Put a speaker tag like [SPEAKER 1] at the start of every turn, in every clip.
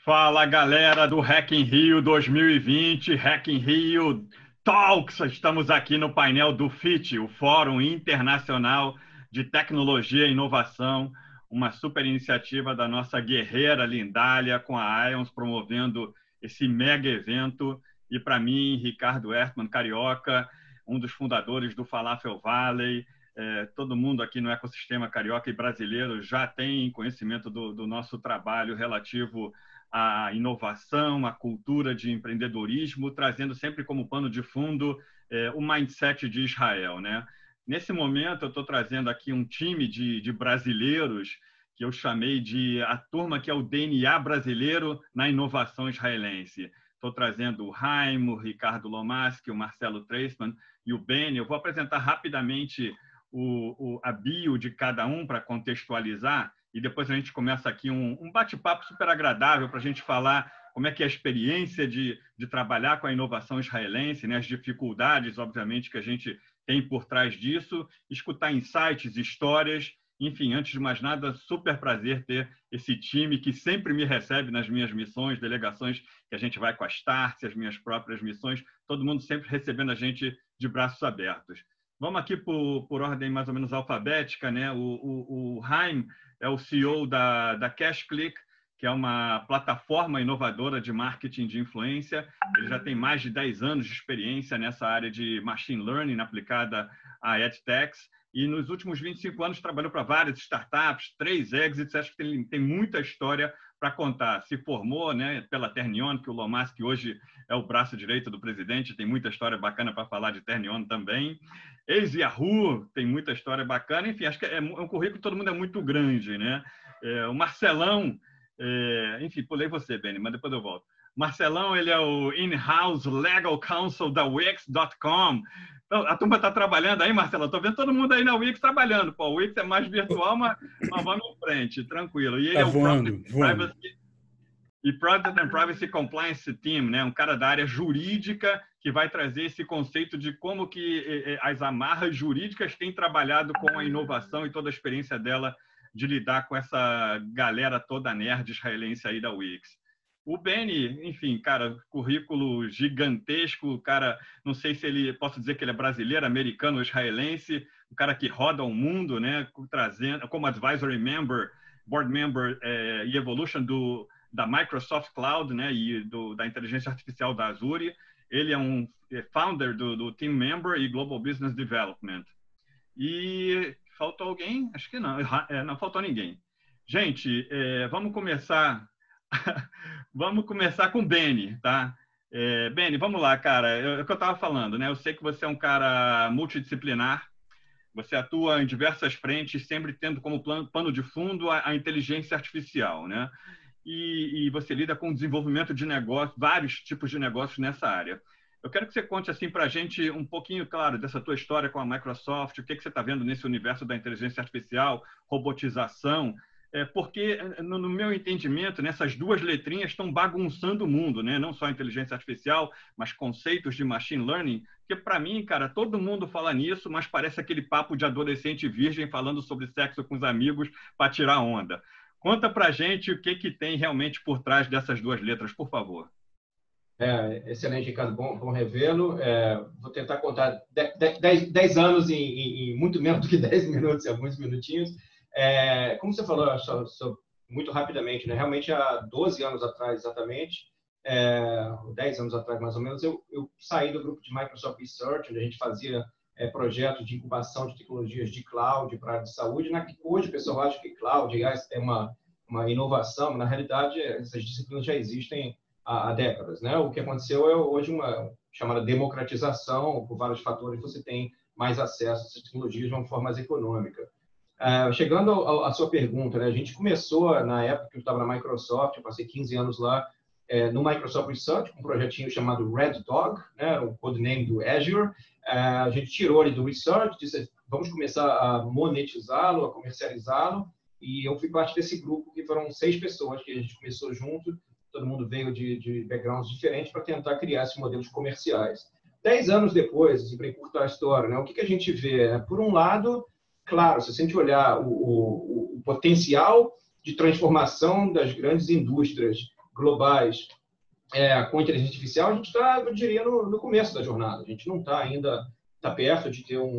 [SPEAKER 1] Fala, galera do Hack in Rio 2020, Hack in Rio Talks. Estamos aqui no painel do FIT, o Fórum Internacional de Tecnologia e Inovação, uma super iniciativa da nossa guerreira Lindália com a Ions promovendo esse mega evento. E para mim, Ricardo Ertmann, carioca, um dos fundadores do Falafel Valley, todo mundo aqui no ecossistema carioca e brasileiro já tem conhecimento do nosso trabalho relativo à inovação, à cultura de empreendedorismo, trazendo sempre como pano de fundo o mindset de Israel, né? Nesse momento, eu estou trazendo aqui um time de brasileiros que eu chamei de a turma que é o DNA brasileiro na inovação israelense. Estou trazendo o Haim, o Ricardo Lomaski, o Marcelo Treisman e o Benny. Eu vou apresentar rapidamente a bio de cada um para contextualizar e depois a gente começa aqui um bate-papo super agradável para a gente falar como é que é a experiência de trabalhar com a inovação israelense, né? As dificuldades, obviamente, que a gente tem por trás disso, escutar insights, histórias. Enfim, antes de mais nada, super prazer ter esse time que sempre me recebe nas minhas missões, delegações que a gente vai com a Startse, as minhas próprias missões, todo mundo sempre recebendo a gente de braços abertos. Vamos aqui por ordem mais ou menos alfabética, né? O Haim é o CEO da CashClick, que é uma plataforma inovadora de marketing de influência. Ele já tem mais de 10 anos de experiência nessa área de machine learning aplicada a EdTechs. E nos últimos 25 anos trabalhou para várias startups, 3 exits. Acho que tem muita história para contar. Se formou, né, pela Ternion, que o Lomaski hoje é o braço direito do presidente, tem muita história bacana para falar de Ternion também. Ex-Yahoo, tem muita história bacana. Enfim, acho que é um currículo que todo mundo é muito grande, né? O Marcelão, enfim, pulei você, Benny, mas depois eu volto. Marcelão, ele é o in-house legal counsel da Wix.com. Então, a turma está trabalhando aí, Marcelo? Estou vendo todo mundo aí na Wix trabalhando. Pô, o Wix é mais virtual, mas vamos em frente, tranquilo. E ele
[SPEAKER 2] é o voando.
[SPEAKER 1] Product and Privacy Compliance Team, né? Um cara da área jurídica que vai trazer esse conceito de como que as amarras jurídicas têm trabalhado com a inovação e toda a experiência dela de lidar com essa galera toda nerd israelense aí da Wix. O Benny, enfim, cara, currículo gigantesco, cara, não sei se ele, posso dizer que ele é brasileiro, americano, israelense, um cara que roda o mundo, né, trazendo como advisory member, board member e evolution da Microsoft Cloud, né, e da inteligência artificial da Azure. Ele é um founder do team member e Global Business Development. E faltou alguém? Acho que não, não faltou ninguém. Gente, vamos começar... Vamos começar com o Benny, tá? Benny, vamos lá, cara. É o que eu estava falando, né? Eu sei que você é um cara multidisciplinar, você atua em diversas frentes, sempre tendo como pano de fundo a inteligência artificial, né? E você lida com o desenvolvimento de negócios, vários tipos de negócios nessa área. Eu quero que você conte assim para a gente um pouquinho, claro, dessa tua história com a Microsoft, o que você está vendo nesse universo da inteligência artificial, robotização, porque, no meu entendimento, nessas duas letrinhas estão bagunçando o mundo, né? Não só a inteligência artificial, mas conceitos de machine learning, porque, para mim, cara, todo mundo fala nisso, mas parece aquele papo de adolescente virgem falando sobre sexo com os amigos para tirar onda. Conta para a gente o que tem realmente por trás dessas duas letras, por favor.
[SPEAKER 3] Excelente, Ricardo. Bom revê-lo. Vou tentar contar 10 anos em muito menos do que 10 minutos, em alguns minutinhos. Como você falou, muito rapidamente, né? Realmente há 12 anos atrás, exatamente, 10 anos atrás mais ou menos, eu saí do grupo de Microsoft Research, onde a gente fazia projetos de incubação de tecnologias de cloud para a área de saúde. Hoje o pessoal acha que cloud é uma inovação, mas na realidade essas disciplinas já existem há décadas, né? O que aconteceu é hoje uma chamada democratização, por vários fatores você tem mais acesso a essas tecnologias de uma forma mais econômica. Chegando à sua pergunta, né? A gente começou, na época que eu estava na Microsoft, eu passei 15 anos lá, no Microsoft Research, com um projetinho chamado Red Dog, né? O codename do Azure. A gente tirou ele do Research, disse, vamos começar a monetizá-lo, a comercializá-lo, e eu fui parte desse grupo, que foram 6 pessoas que a gente começou junto, todo mundo veio de backgrounds diferentes para tentar criar esses modelos comerciais. 10 anos depois, assim, para encurtar a história, né? O que a gente vê? Por um lado, claro, se a gente olhar o potencial de transformação das grandes indústrias globais com inteligência artificial, a gente está, eu diria, no começo da jornada. A gente não está ainda perto de ter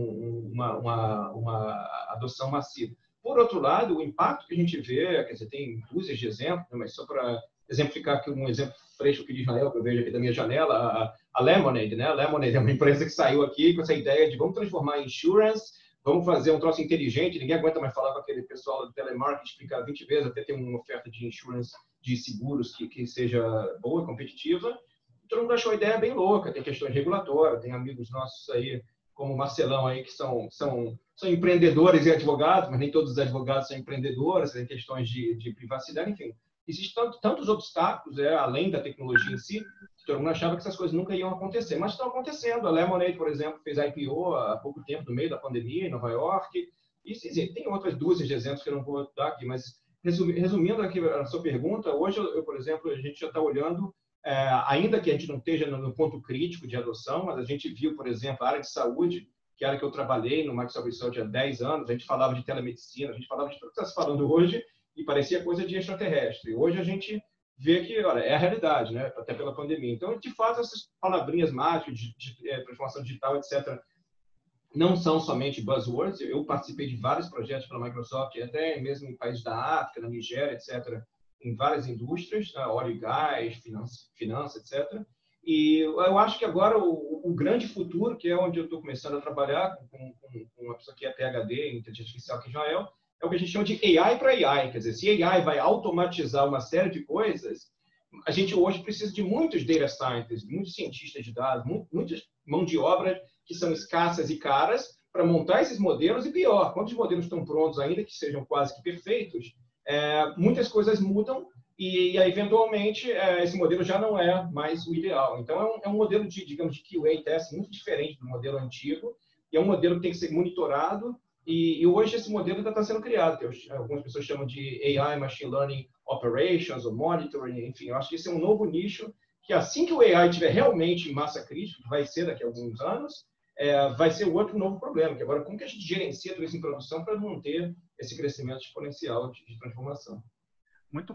[SPEAKER 3] uma adoção massiva. Por outro lado, o impacto que a gente vê, quer dizer, tem dúzias de exemplos, né, mas só para exemplificar aqui um exemplo fresco aqui de Israel, que eu vejo aqui da minha janela, a Lemonade, né? A Lemonade é uma empresa que saiu aqui com essa ideia de vamos transformar em insurance, vamos fazer um troço inteligente, ninguém aguenta mais falar com aquele pessoal do telemarketing, explicar 20 vezes até ter uma oferta de insurance, de seguros que seja boa, competitiva. Todo mundo achou a ideia bem louca, tem questões regulatórias, tem amigos nossos aí, como o Marcelão aí, que são empreendedores e advogados, mas nem todos os advogados são empreendedores, tem questões de privacidade, enfim. Existem tantos obstáculos, além da tecnologia em si, que todo mundo achava que essas coisas nunca iam acontecer, mas estão acontecendo. A Lemonade, por exemplo, fez IPO há pouco tempo, no meio da pandemia, em Nova York. E tem outras dúzias de exemplos que eu não vou dar aqui, mas resumindo aqui a sua pergunta, hoje, por exemplo, a gente já está olhando, ainda que a gente não esteja no ponto crítico de adoção, mas a gente viu, por exemplo, a área de saúde, que era que eu trabalhei no Microsoft Research há 10 anos, a gente falava de telemedicina, a gente falava de tudo que está se falando hoje, e parecia coisa de extraterrestre. Hoje a gente vê que, olha, é a realidade, né? Até pela pandemia. Então, de fato, essas palavrinhas mágicas de transformação digital, etc., não são somente buzzwords. Eu participei de vários projetos pela Microsoft, até mesmo em países da África, na Nigéria, etc., em várias indústrias, óleo e gás, finanças, etc. E eu acho que agora o grande futuro, que é onde eu estou começando a trabalhar com uma pessoa que é PhD em inteligência artificial aqui em Israel, é o que a gente chama de AI para AI. Quer dizer, se AI vai automatizar uma série de coisas, a gente hoje precisa de muitos data scientists, muitos cientistas de dados, muitas mão de obra que são escassas e caras para montar esses modelos. E pior, quando os modelos estão prontos, ainda que sejam quase que perfeitos, muitas coisas mudam e eventualmente, esse modelo já não é mais o ideal. Então, é um modelo de, digamos, de QA test muito diferente do modelo antigo, e é um modelo que tem que ser monitorado. E hoje esse modelo ainda está sendo criado, que algumas pessoas chamam de AI, Machine Learning Operations, ou Monitoring, enfim. Eu acho que esse é um novo nicho, que assim que o AI estiver realmente em massa crítica, que vai ser daqui a alguns anos, vai ser outro novo problema, que agora como que a gente gerencia tudo isso em produção para não ter esse crescimento exponencial de transformação.
[SPEAKER 1] Muito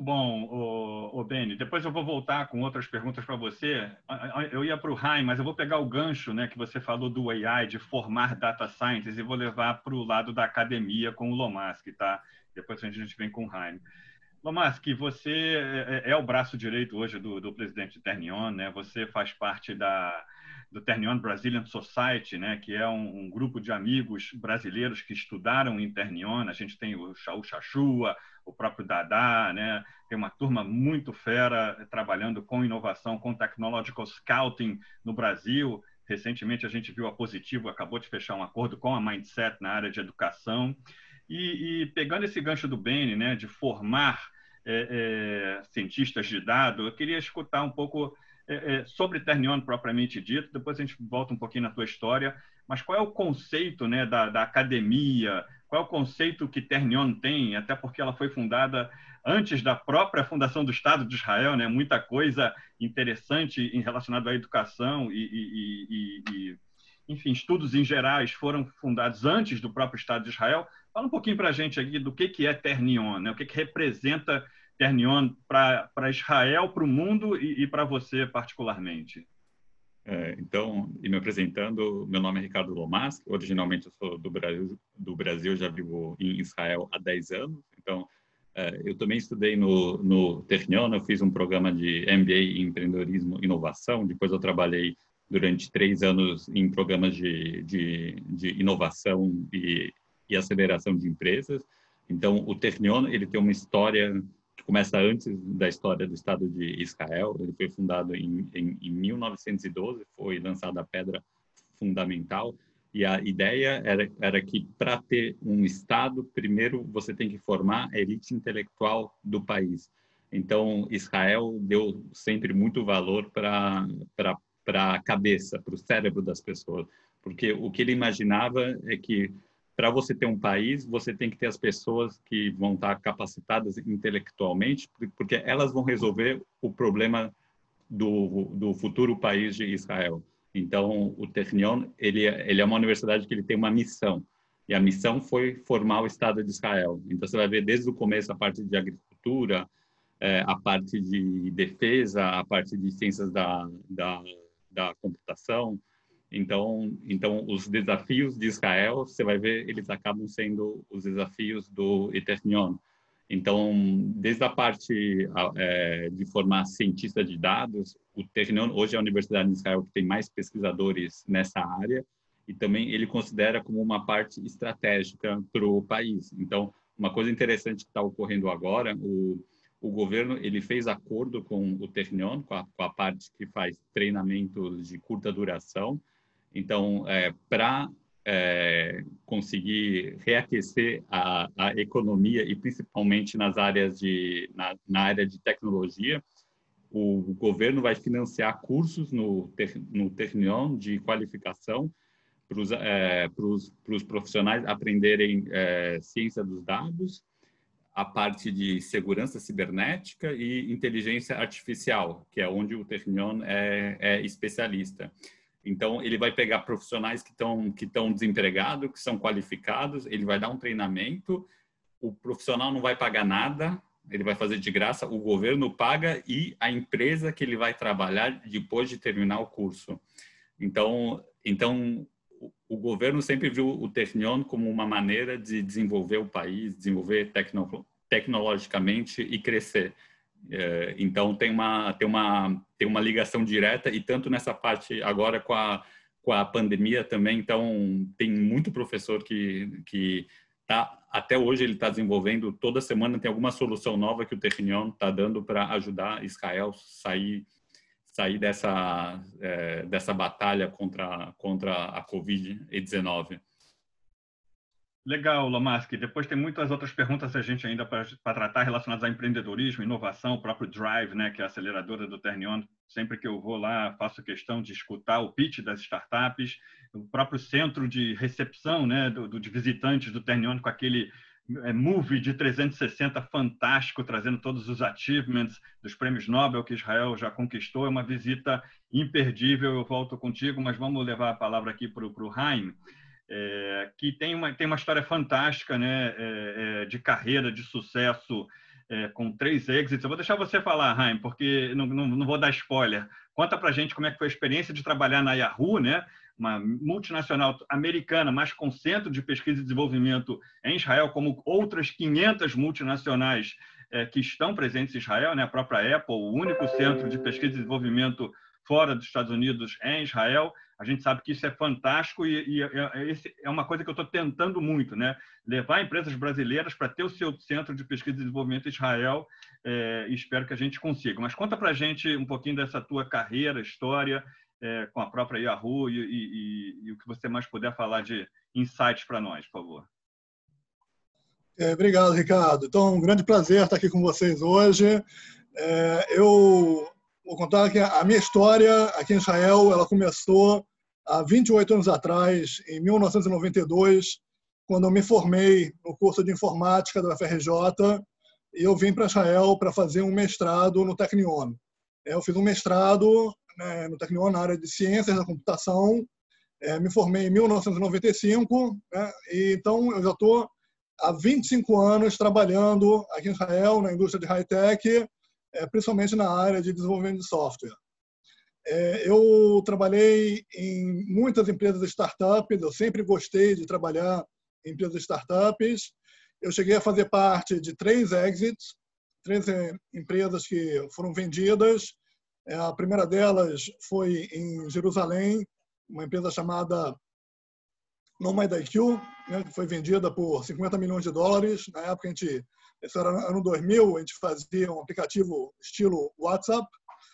[SPEAKER 1] bom, Beni. Depois eu vou voltar com outras perguntas para você. Eu ia para o Haim, mas eu vou pegar o gancho, né, que você falou do AI, de formar data scientists, e vou levar para o lado da academia com o Lomaski, tá? Depois a gente vem com o Haim. Lomaski, você é o braço direito hoje do presidente Ternion, né? Você faz parte do Ternion Brazilian Society, né? Que é um grupo de amigos brasileiros que estudaram em Ternion. A gente tem o Chachua, o próprio Dadá, né? Tem uma turma muito fera trabalhando com inovação, com technological scouting no Brasil. Recentemente a gente viu a Positivo, acabou de fechar um acordo com a Mindset na área de educação. E pegando esse gancho do Beni, né, de formar cientistas de dados, eu queria escutar um pouco sobre Ternion propriamente dito, depois a gente volta um pouquinho na tua história, mas qual é o conceito, né, da academia, qual é o conceito que Ternion tem, até porque ela foi fundada antes da própria fundação do Estado de Israel, né, muita coisa interessante relacionada à educação enfim, estudos em gerais foram fundados antes do próprio Estado de Israel. Fala um pouquinho para a gente aqui do que é Ternion, né? O que representa Ternion para Israel, para o mundo e para você particularmente.
[SPEAKER 2] Então, e me apresentando, meu nome é Ricardo Lomaski, originalmente eu sou do Brasil, já vivo em Israel há 10 anos, então eu também estudei no Ternion, eu fiz um programa de MBA em empreendedorismo e inovação, depois eu trabalhei durante 3 anos em programas de inovação e aceleração de empresas. Então, o Ternion, ele tem uma história que começa antes da história do Estado de Israel. Ele foi fundado em 1912, foi lançada a pedra fundamental, e a ideia era que, para ter um Estado, primeiro você tem que formar a elite intelectual do país. Então, Israel deu sempre muito valor para a cabeça, para o cérebro das pessoas, porque o que ele imaginava é que para você ter um país, você tem que ter as pessoas que vão estar capacitadas intelectualmente, porque elas vão resolver o problema do futuro país de Israel. Então, o Ternion, ele é uma universidade que ele tem uma missão, e a missão foi formar o Estado de Israel. Então, você vai ver desde o começo a parte de agricultura, a parte de defesa, a parte de ciências da computação. Então, os desafios de Israel, você vai ver, eles acabam sendo os desafios do Technion. Então, desde a parte de formar cientista de dados, o Technion hoje é a universidade de Israel que tem mais pesquisadores nessa área, e também ele considera como uma parte estratégica para o país. Então, uma coisa interessante que está ocorrendo agora, o governo ele fez acordo com o Technion, com a parte que faz treinamentos de curta duração. Então, para conseguir reaquecer a economia e principalmente nas áreas na área de tecnologia, o governo vai financiar cursos no Technion de qualificação para os profissionais aprenderem ciência dos dados, a parte de segurança cibernética e inteligência artificial, que é onde o Technion é especialista. Então, ele vai pegar profissionais que estão desempregados, que são qualificados, ele vai dar um treinamento, o profissional não vai pagar nada, ele vai fazer de graça, o governo paga e a empresa que ele vai trabalhar depois de terminar o curso. Então o governo sempre viu o Technion como uma maneira de desenvolver o país, desenvolver tecnologicamente e crescer. Então tem uma ligação direta, e tanto nessa parte agora com a pandemia também. Então tem muito professor que até hoje ele está desenvolvendo, toda semana tem alguma solução nova que o Technion está dando para ajudar Israel sair dessa batalha contra a Covid-19.
[SPEAKER 1] Legal, Lomask. Depois tem muitas outras perguntas a gente ainda para tratar relacionadas a empreendedorismo, inovação, o próprio Drive, né, que é a aceleradora do Technion. Sempre que eu vou lá, faço questão de escutar o pitch das startups, o próprio centro de recepção, né, de visitantes do Technion, com aquele movie de 360 fantástico, trazendo todos os achievements dos prêmios Nobel que Israel já conquistou. É uma visita imperdível. Eu volto contigo, mas vamos levar a palavra aqui para o Haim. Que tem uma história fantástica, né, de carreira, de sucesso, com 3 exits. Eu vou deixar você falar, Haim, porque não vou dar spoiler. Conta para a gente como é que foi a experiência de trabalhar na Yahoo, né, uma multinacional americana, mas com centro de pesquisa e desenvolvimento em Israel, como outras 500 multinacionais que estão presentes em Israel, né, a própria Apple, o único centro de pesquisa e desenvolvimento fora dos Estados Unidos em Israel. A gente sabe que isso é fantástico e é uma coisa que eu estou tentando muito, né? Levar empresas brasileiras para ter o seu centro de pesquisa e desenvolvimento em Israel, e espero que a gente consiga. Mas conta para a gente um pouquinho dessa tua carreira, história com a própria Yahoo e o que você mais puder falar de insights para nós, por favor.
[SPEAKER 4] Obrigado, Ricardo. Então, um grande prazer estar aqui com vocês hoje. Eu vou contar que a minha história aqui em Israel, ela começou há 28 anos atrás, em 1992, quando eu me formei no curso de informática da UFRJ, e eu vim para Israel para fazer um mestrado no Technion. Eu fiz um mestrado, né, no Technion na área de ciências da computação, me formei em 1995, né, e então eu já estou há 25 anos trabalhando aqui em Israel, na indústria de high-tech, principalmente na área de desenvolvimento de software. Eu trabalhei em muitas empresas de startups, eu sempre gostei de trabalhar em empresas de startups. Eu cheguei a fazer parte de 3 exits, 3 empresas que foram vendidas. A primeira delas foi em Jerusalém, uma empresa chamada NomadIQ, né, que foi vendida por $50 milhões. Na época, isso era ano 2000, a gente fazia um aplicativo estilo WhatsApp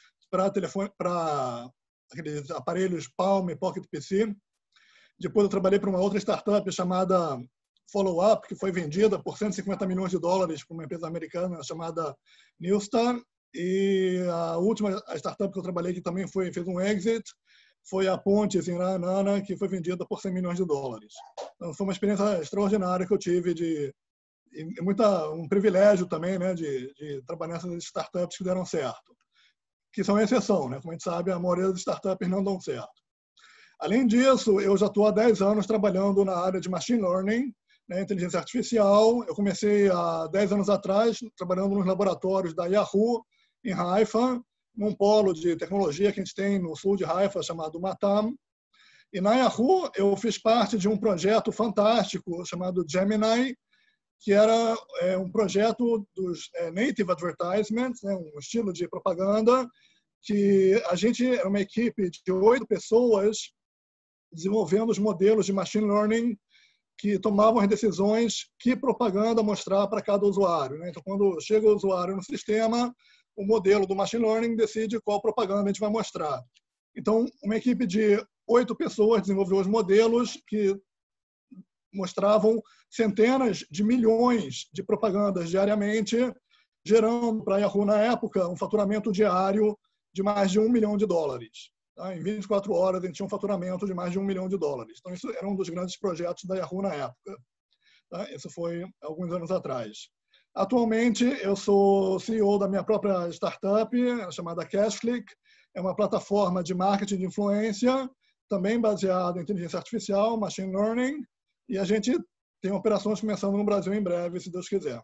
[SPEAKER 4] para aqueles aparelhos Palm e Pocket PC. Depois eu trabalhei para uma outra startup chamada Follow Up, que foi vendida por $150 milhões para uma empresa americana chamada Newstar. E a última startup que eu trabalhei, que também fez um exit, foi a Pontes em Ra'anana, que foi vendida por $100 milhões. Então, foi uma experiência extraordinária que eu tive, um privilégio também, né, de trabalhar nessas startups que deram certo, que são exceção, né? Como a gente sabe, a maioria das startups não dão certo. Além disso, eu já estou há 10 anos trabalhando na área de machine learning, né, inteligência artificial. Eu comecei há 10 anos atrás, trabalhando nos laboratórios da Yahoo, em Haifa, num polo de tecnologia que a gente tem no sul de Haifa, chamado Matam. E na Yahoo, eu fiz parte de um projeto fantástico chamado Gemini, que era um projeto dos native advertisements, né, um estilo de propaganda, que a gente era uma equipe de 8 pessoas desenvolvendo os modelos de machine learning que tomavam as decisões que propaganda mostrar para cada usuário, né? Então, quando chega o usuário no sistema, o modelo do machine learning decide qual propaganda a gente vai mostrar. Então, uma equipe de 8 pessoas desenvolveu os modelos que mostravam centenas de milhões de propagandas diariamente, gerando para a Yahoo, na época, um faturamento diário de mais de $1 milhão. Tá? Em 24 horas, a gente tinha um faturamento de mais de $1 milhão. Então, isso era um dos grandes projetos da Yahoo na época. Tá? Isso foi alguns anos atrás. Atualmente, eu sou CEO da minha própria startup, chamada Cashflick. É uma plataforma de marketing de influência, também baseada em inteligência artificial, machine learning, e a gente tem operações começando no Brasil em breve, se Deus quiser.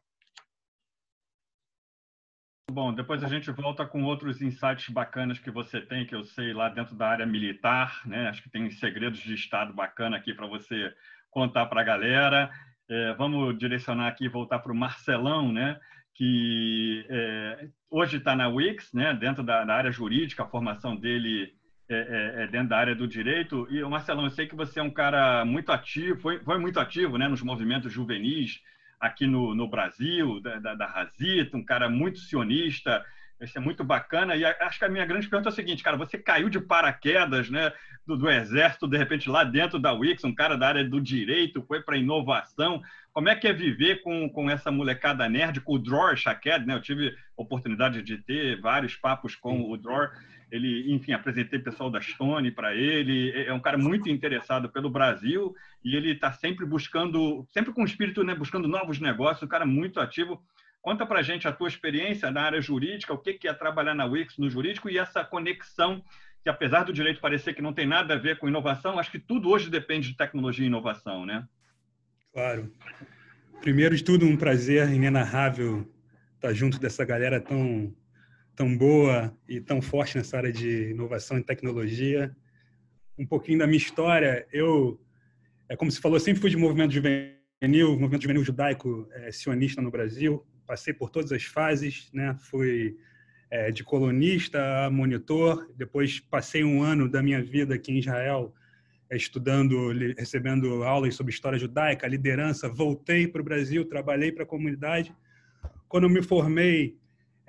[SPEAKER 1] Bom, depois a gente volta com outros insights bacanas que você tem, que eu sei lá dentro da área militar, né? Acho que tem segredos de Estado bacana aqui para você contar para a galera. Vamos direcionar aqui e voltar para o Marcelão, né? Que hoje está na Wix, né? Dentro da área jurídica, a formação dele dentro da área do direito. E, Marcelão, eu sei que você é um cara muito ativo, foi muito ativo, né, nos movimentos juvenis aqui no Brasil, da Razita, um cara muito sionista. Isso é muito bacana. E acho que a minha grande pergunta é a seguinte, cara, você caiu de paraquedas, né, do Exército, de repente, lá dentro da Wix, um cara da área do direito, foi para inovação. Como é que é viver com essa molecada nerd, com o Dror Shaked, né? Eu tive a oportunidade de ter vários papos com o Dror. Ele, enfim, apresentei o pessoal da Stone para ele. É um cara muito interessado pelo Brasil e ele está sempre buscando, sempre com o espírito, né, buscando novos negócios, um cara muito ativo. Conta para a gente a tua experiência na área jurídica, o que é trabalhar na Wix no jurídico e essa conexão que, apesar do direito parecer que não tem nada a ver com inovação, acho que tudo hoje depende de tecnologia e inovação, né?
[SPEAKER 5] Claro. Primeiro de tudo, um prazer inenarrável estar junto dessa galera tão boa e tão forte nessa área de inovação e tecnologia. Um pouquinho da minha história, como você falou, sempre fui de movimento juvenil judaico sionista no Brasil, passei por todas as fases, né? Fui de colunista a monitor, depois passei um ano da minha vida aqui em Israel estudando, recebendo aulas sobre história judaica, liderança, voltei para o Brasil, trabalhei para a comunidade. Quando eu me formei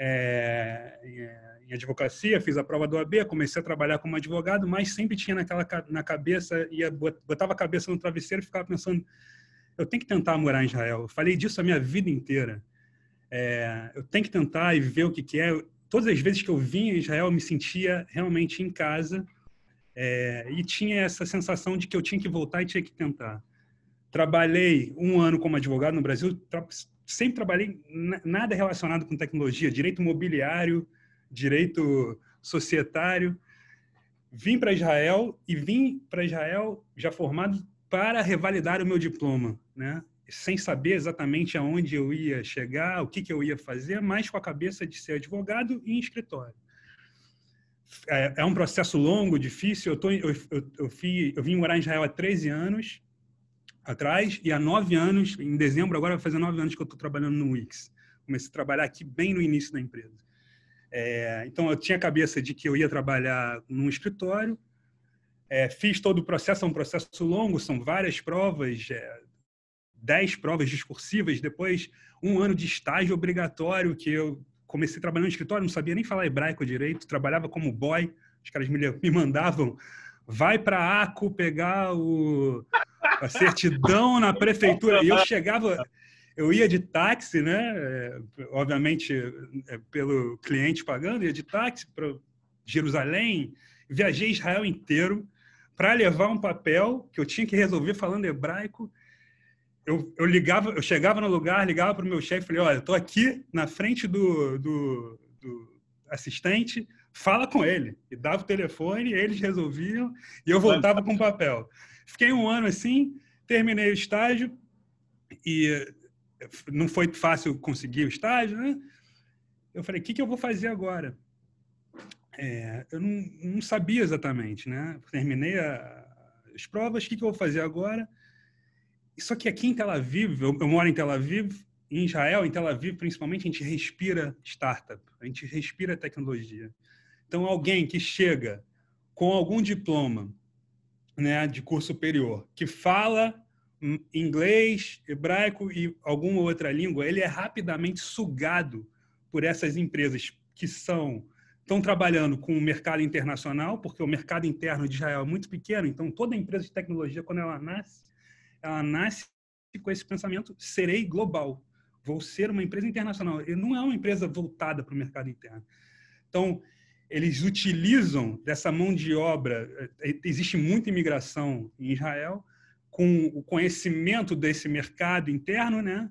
[SPEAKER 5] em advocacia, fiz a prova do OAB, comecei a trabalhar como advogado, mas sempre tinha na cabeça, botava a cabeça no travesseiro e ficava pensando, eu tenho que tentar morar em Israel. Eu falei disso a minha vida inteira. Eu tenho que tentar e ver o que é. Todas as vezes que eu vinha em Israel, eu me sentia realmente em casa e tinha essa sensação de que eu tinha que voltar e tinha que tentar. Trabalhei um ano como advogado no Brasil, sempre trabalhei nada relacionado com tecnologia, direito imobiliário, direito societário. Vim para Israel já formado para revalidar o meu diploma, né? Sem saber exatamente aonde eu ia chegar, o que eu ia fazer, mas com a cabeça de ser advogado e em escritório. É um processo longo, difícil. Eu vim morar em Israel há 13 anos atrás e há 9 anos, em dezembro, agora vai fazer 9 anos que eu estou trabalhando no Wix. Comecei a trabalhar aqui bem no início da empresa. Então, eu tinha a cabeça de que eu ia trabalhar num escritório. Fiz todo o processo, é um processo longo, são várias provas, 10 provas discursivas, depois um ano de estágio obrigatório, que eu comecei trabalhando no escritório, não sabia nem falar hebraico direito, trabalhava como boy, os caras me mandavam, vai para a ACO pegar a certidão na prefeitura, e eu ia de táxi, né? Obviamente pelo cliente pagando, ia de táxi para Jerusalém, viajei Israel inteiro para levar um papel que eu tinha que resolver falando hebraico. Eu chegava no lugar, ligava para o meu chefe e falei, olha, estou aqui na frente do assistente, fala com ele. E dava o telefone, eles resolviam e eu voltava com o papel. Fiquei um ano assim, terminei o estágio, E não foi fácil conseguir o estágio, né? Eu falei, o que eu vou fazer agora? Eu não sabia exatamente, né? Terminei as provas, o que eu vou fazer agora? Só que aqui em Tel Aviv, eu moro em Tel Aviv, em Israel, em Tel Aviv, principalmente, a gente respira startup, a gente respira tecnologia. Então, alguém que chega com algum diploma, né, de curso superior, que fala inglês, hebraico e alguma outra língua, ele é rapidamente sugado por essas empresas que estão trabalhando com o mercado internacional, porque o mercado interno de Israel é muito pequeno, então toda empresa de tecnologia, quando ela nasce com esse pensamento, serei global, vou ser uma empresa internacional. E não é uma empresa voltada para o mercado interno. Então, eles utilizam dessa mão de obra, existe muita imigração em Israel, com o conhecimento desse mercado interno, né?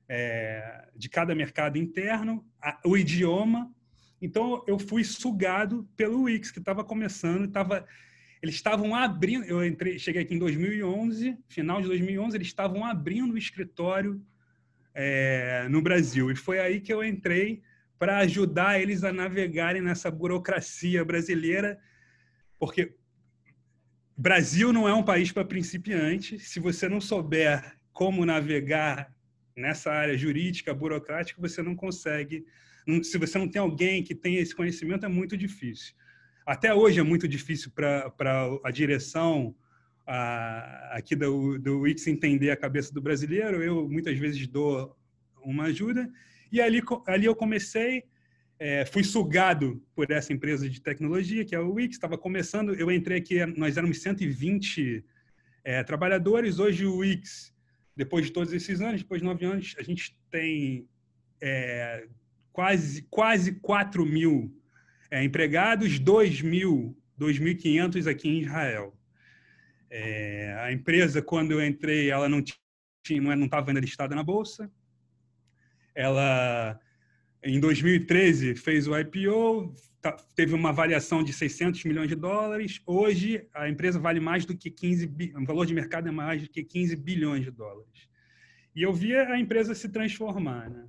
[SPEAKER 5] De cada mercado interno, o idioma. Então, eu fui sugado pelo Wix, que estava começando, eles estavam abrindo, cheguei aqui em 2011, final de 2011, eles estavam abrindo o escritório no Brasil. E foi aí que eu entrei para ajudar eles a navegarem nessa burocracia brasileira, porque Brasil não é um país para principiantes. Se você não souber como navegar nessa área jurídica, burocrática, você não consegue. Se você não tem alguém que tenha esse conhecimento, é muito difícil. Até hoje é muito difícil para a direção aqui do Wix entender a cabeça do brasileiro. Eu, muitas vezes, dou uma ajuda. E ali eu comecei, fui sugado por essa empresa de tecnologia, que é o Wix. Estava começando, eu entrei aqui, nós éramos 120 trabalhadores. Hoje o Wix, depois de todos esses anos, depois de 9 anos, a gente tem quase 4 mil empregados, 2.500 aqui em Israel. A empresa, quando eu entrei, ela não estava ainda listada na Bolsa. Ela, em 2013, fez o IPO, teve uma avaliação de 600 milhões de dólares. Hoje, a empresa vale mais do que o valor de mercado é mais do que 15 bilhões de dólares. E eu via a empresa se transformar, né?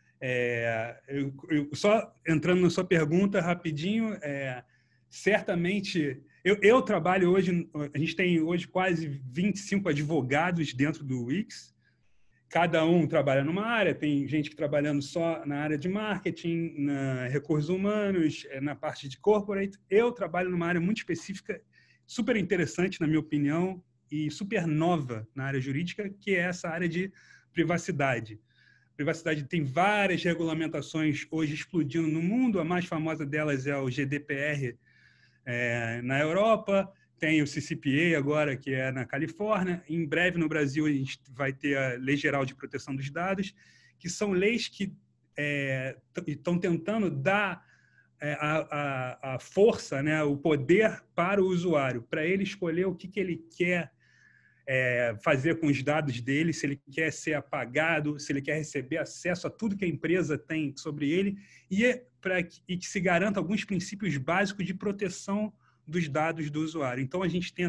[SPEAKER 5] Só entrando na sua pergunta rapidinho, certamente eu trabalho hoje, a gente tem hoje quase 25 advogados dentro do Wix, cada um trabalha numa área, tem gente que trabalhando só na área de marketing, na recursos humanos, na parte de corporate. Eu trabalho numa área muito específica, super interessante, na minha opinião, e super nova na área jurídica, que é essa área de privacidade. Privacidade tem várias regulamentações hoje explodindo no mundo. A mais famosa delas é o GDPR na Europa, tem o CCPA agora, que é na Califórnia. Em breve, no Brasil, a gente vai ter a Lei Geral de Proteção dos Dados, que são leis que estão tentando dar a força, né, o poder para o usuário, para ele escolher o que ele quer fazer com os dados dele, se ele quer ser apagado, se ele quer receber acesso a tudo que a empresa tem sobre ele, e que se garanta alguns princípios básicos de proteção dos dados do usuário. Então, a gente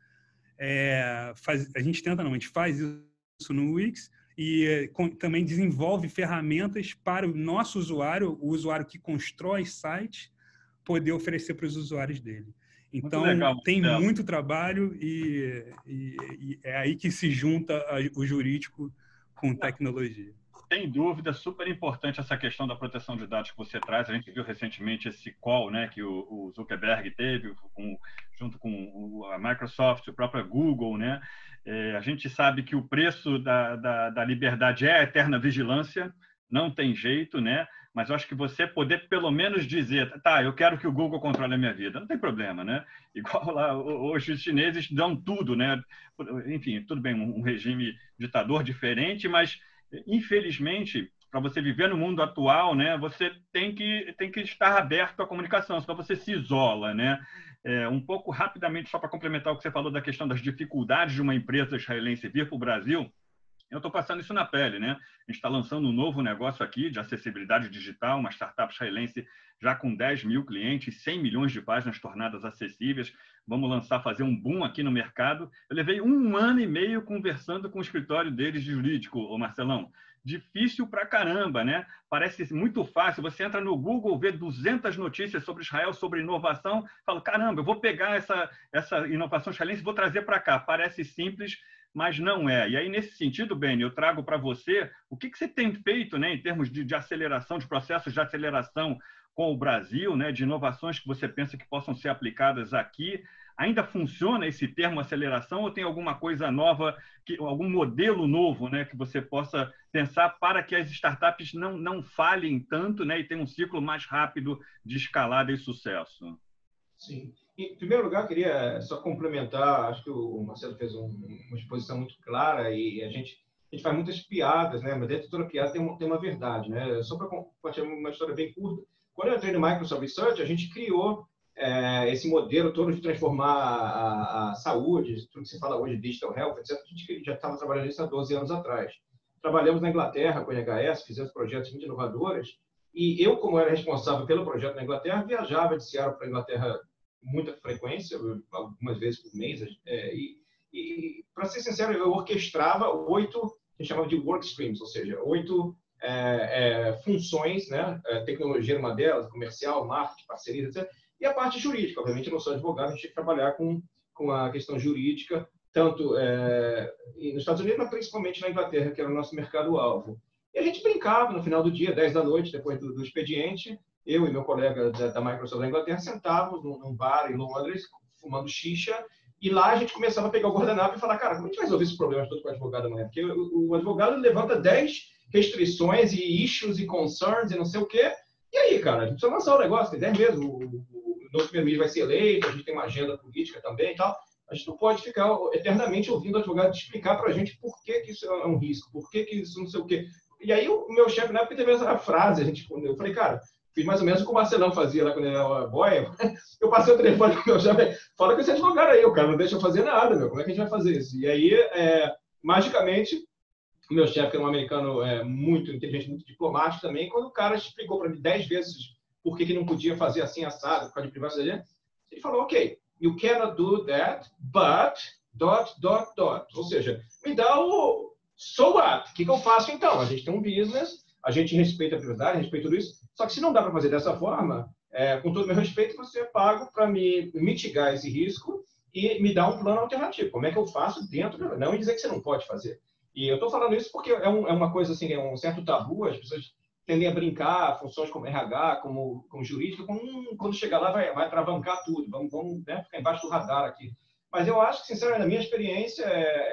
[SPEAKER 5] faz isso no Wix e também desenvolve ferramentas para o nosso usuário, o usuário que constrói sites, poder oferecer para os usuários dele. Então, tem muito trabalho e é aí que se junta o jurídico com tecnologia.
[SPEAKER 1] Sem dúvida, super importante essa questão da proteção de dados que você traz. A gente viu recentemente esse call, né, que o Zuckerberg teve junto com a Microsoft, a própria Google, né? A gente sabe que o preço da liberdade é a eterna vigilância, não tem jeito, né? Mas eu acho que você poder pelo menos dizer, tá, eu quero que o Google controle a minha vida, não tem problema, né? Igual lá, hoje os chineses dão tudo, né? Enfim, tudo bem, um regime ditador diferente, mas infelizmente, para você viver no mundo atual, né, você tem que estar aberto à comunicação, senão você se isola, né? Um pouco rapidamente, só para complementar o que você falou da questão das dificuldades de uma empresa israelense vir para o Brasil, Eu estou passando isso na pele, né? A gente está lançando um novo negócio aqui de acessibilidade digital, uma startup israelense já com 10 mil clientes, 100 milhões de páginas tornadas acessíveis. Vamos lançar, fazer um boom aqui no mercado. Eu levei 1 ano e meio conversando com o escritório deles de jurídico, ô Marcelão. Difícil pra caramba, né? Parece muito fácil. Você entra no Google, vê 200 notícias sobre Israel, sobre inovação, fala, caramba, eu vou pegar essa inovação israelense e vou trazer para cá. Parece simples, mas não é. E aí, nesse sentido, Benny, eu trago para você o que você tem feito, né, em termos de aceleração, de processos de aceleração com o Brasil, né, de inovações que você pensa que possam ser aplicadas aqui. Ainda funciona esse termo aceleração ou tem alguma coisa nova, algum modelo novo, né, que você possa pensar para que as startups não falhem tanto, né, e tenham um ciclo mais rápido de escalada e sucesso?
[SPEAKER 3] Sim. Em primeiro lugar, queria só complementar, acho que o Marcelo fez uma exposição muito clara e a gente faz muitas piadas, né? Mas dentro de toda piada tem uma verdade, né? Só para compartilhar uma história bem curta, quando eu entrei no Microsoft Research, a gente criou esse modelo todo de transformar a saúde, tudo que se fala hoje, digital health, etc. A gente já estava trabalhando nisso há 12 anos atrás. Trabalhamos na Inglaterra com a NHS, fizemos projetos muito inovadores e eu, como era responsável pelo projeto na Inglaterra, viajava de Seattle para a Inglaterra muita frequência, algumas vezes por mês, e para ser sincero, eu orquestrava 8, que a gente chamava de work streams, ou seja, 8 funções, né? Tecnologia era uma delas, comercial, marketing, parcerias, etc. E a parte jurídica, obviamente, eu não sou advogado, a gente tinha que trabalhar com a questão jurídica, tanto nos Estados Unidos, mas principalmente na Inglaterra, que era o nosso mercado-alvo. E a gente brincava no final do dia, 10 da noite, depois do expediente, eu e meu colega da Microsoft da Inglaterra sentávamos num bar em Londres, fumando xixa, e lá a gente começava a pegar o guardanapo e falar, cara, como a gente vai resolver esses problemas todos com o advogado amanhã? Porque o advogado levanta 10 restrições e issues e concerns e não sei o quê, e aí, cara, a gente precisa lançar o negócio, tem 10 meses, o novo primeiro-ministro vai ser eleito, a gente tem uma agenda política também e tal, a gente não pode ficar eternamente ouvindo o advogado explicar para a gente por que isso é um risco, por que isso não sei o quê. E aí o meu chefe, na época, teve essa frase, eu falei, cara, fiz mais ou menos o que o Marcelão fazia lá quando ele era boy. Eu passei o telefone pro meu chefe, fala que você é advogado aí, o cara não deixa eu fazer nada, meu. Como é que a gente vai fazer isso? E aí, magicamente, o meu chefe, que era um americano muito inteligente, muito diplomático também, quando o cara explicou para mim 10 vezes por que não podia fazer assim, assado, por causa de privacidade, ele falou, ok, you cannot do that, but... ... Ou seja, me dá o so what? O que eu faço então? A gente tem um business, a gente respeita a privacidade, respeita tudo isso, só que se não dá para fazer dessa forma, com todo o meu respeito, você é pago para me mitigar esse risco e me dar um plano alternativo. Como é que eu faço dentro, não dizer que você não pode fazer. E eu estou falando isso porque é uma coisa assim, é um certo tabu, as pessoas tendem a brincar, funções como RH, como jurídica, quando chegar lá vai travancar tudo, vamos né, ficar embaixo do radar aqui. Mas eu acho que, sinceramente, na minha experiência,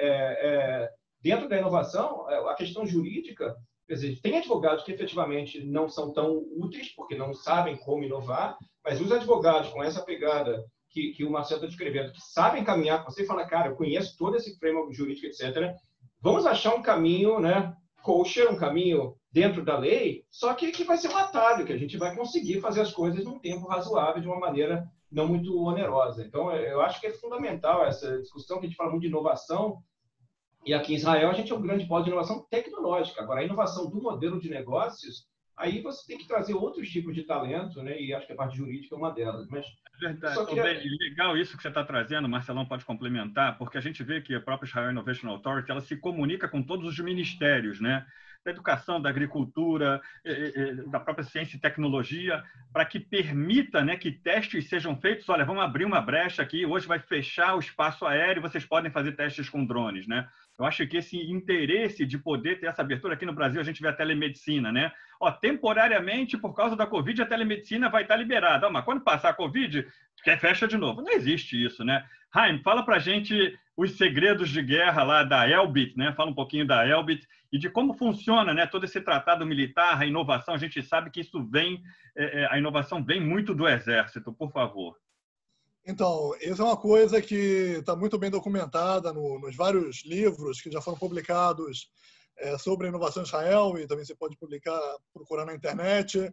[SPEAKER 3] dentro da inovação, a questão jurídica, quer dizer, tem advogados que efetivamente não são tão úteis, porque não sabem como inovar, mas os advogados com essa pegada que o Marcelo está descrevendo, que sabem caminhar com você e falar, cara, eu conheço todo esse framework jurídico, etc., vamos achar um caminho, né, kosher, um caminho dentro da lei, só que vai ser um atalho, que a gente vai conseguir fazer as coisas num tempo razoável, de uma maneira não muito onerosa. Então, eu acho que é fundamental essa discussão, que a gente fala muito de inovação, e aqui em Israel a gente é um grande polo de inovação tecnológica. Agora, a inovação do modelo de negócios, aí você tem que trazer outros tipos de talento, né? E acho que a parte jurídica é uma delas. Mas
[SPEAKER 1] verdade. Legal isso que você está trazendo, o Marcelão pode complementar, porque a gente vê que a própria Israel Innovation Authority ela se comunica com todos os ministérios, né? Da educação, da agricultura, da própria ciência e tecnologia, para que permita, né, que testes sejam feitos. Olha, vamos abrir uma brecha aqui, hoje vai fechar o espaço aéreo, vocês podem fazer testes com drones, né? Eu acho que esse interesse de poder ter essa abertura, aqui no Brasil a gente vê a telemedicina, né? Ó, temporariamente, por causa da Covid, a telemedicina vai estar liberada. Ó, mas quando passar a Covid, fecha de novo. Não existe isso, né? Haim, fala para a gente os segredos de guerra lá da Elbit, né? Fala um pouquinho da Elbit e de como funciona, né, todo esse tratado militar, a inovação. A gente sabe que isso vem, a inovação vem muito do Exército, por favor.
[SPEAKER 4] Então, isso é uma coisa que está muito bem documentada nos vários livros que já foram publicados sobre a inovação em Israel, e também você pode procurar na internet,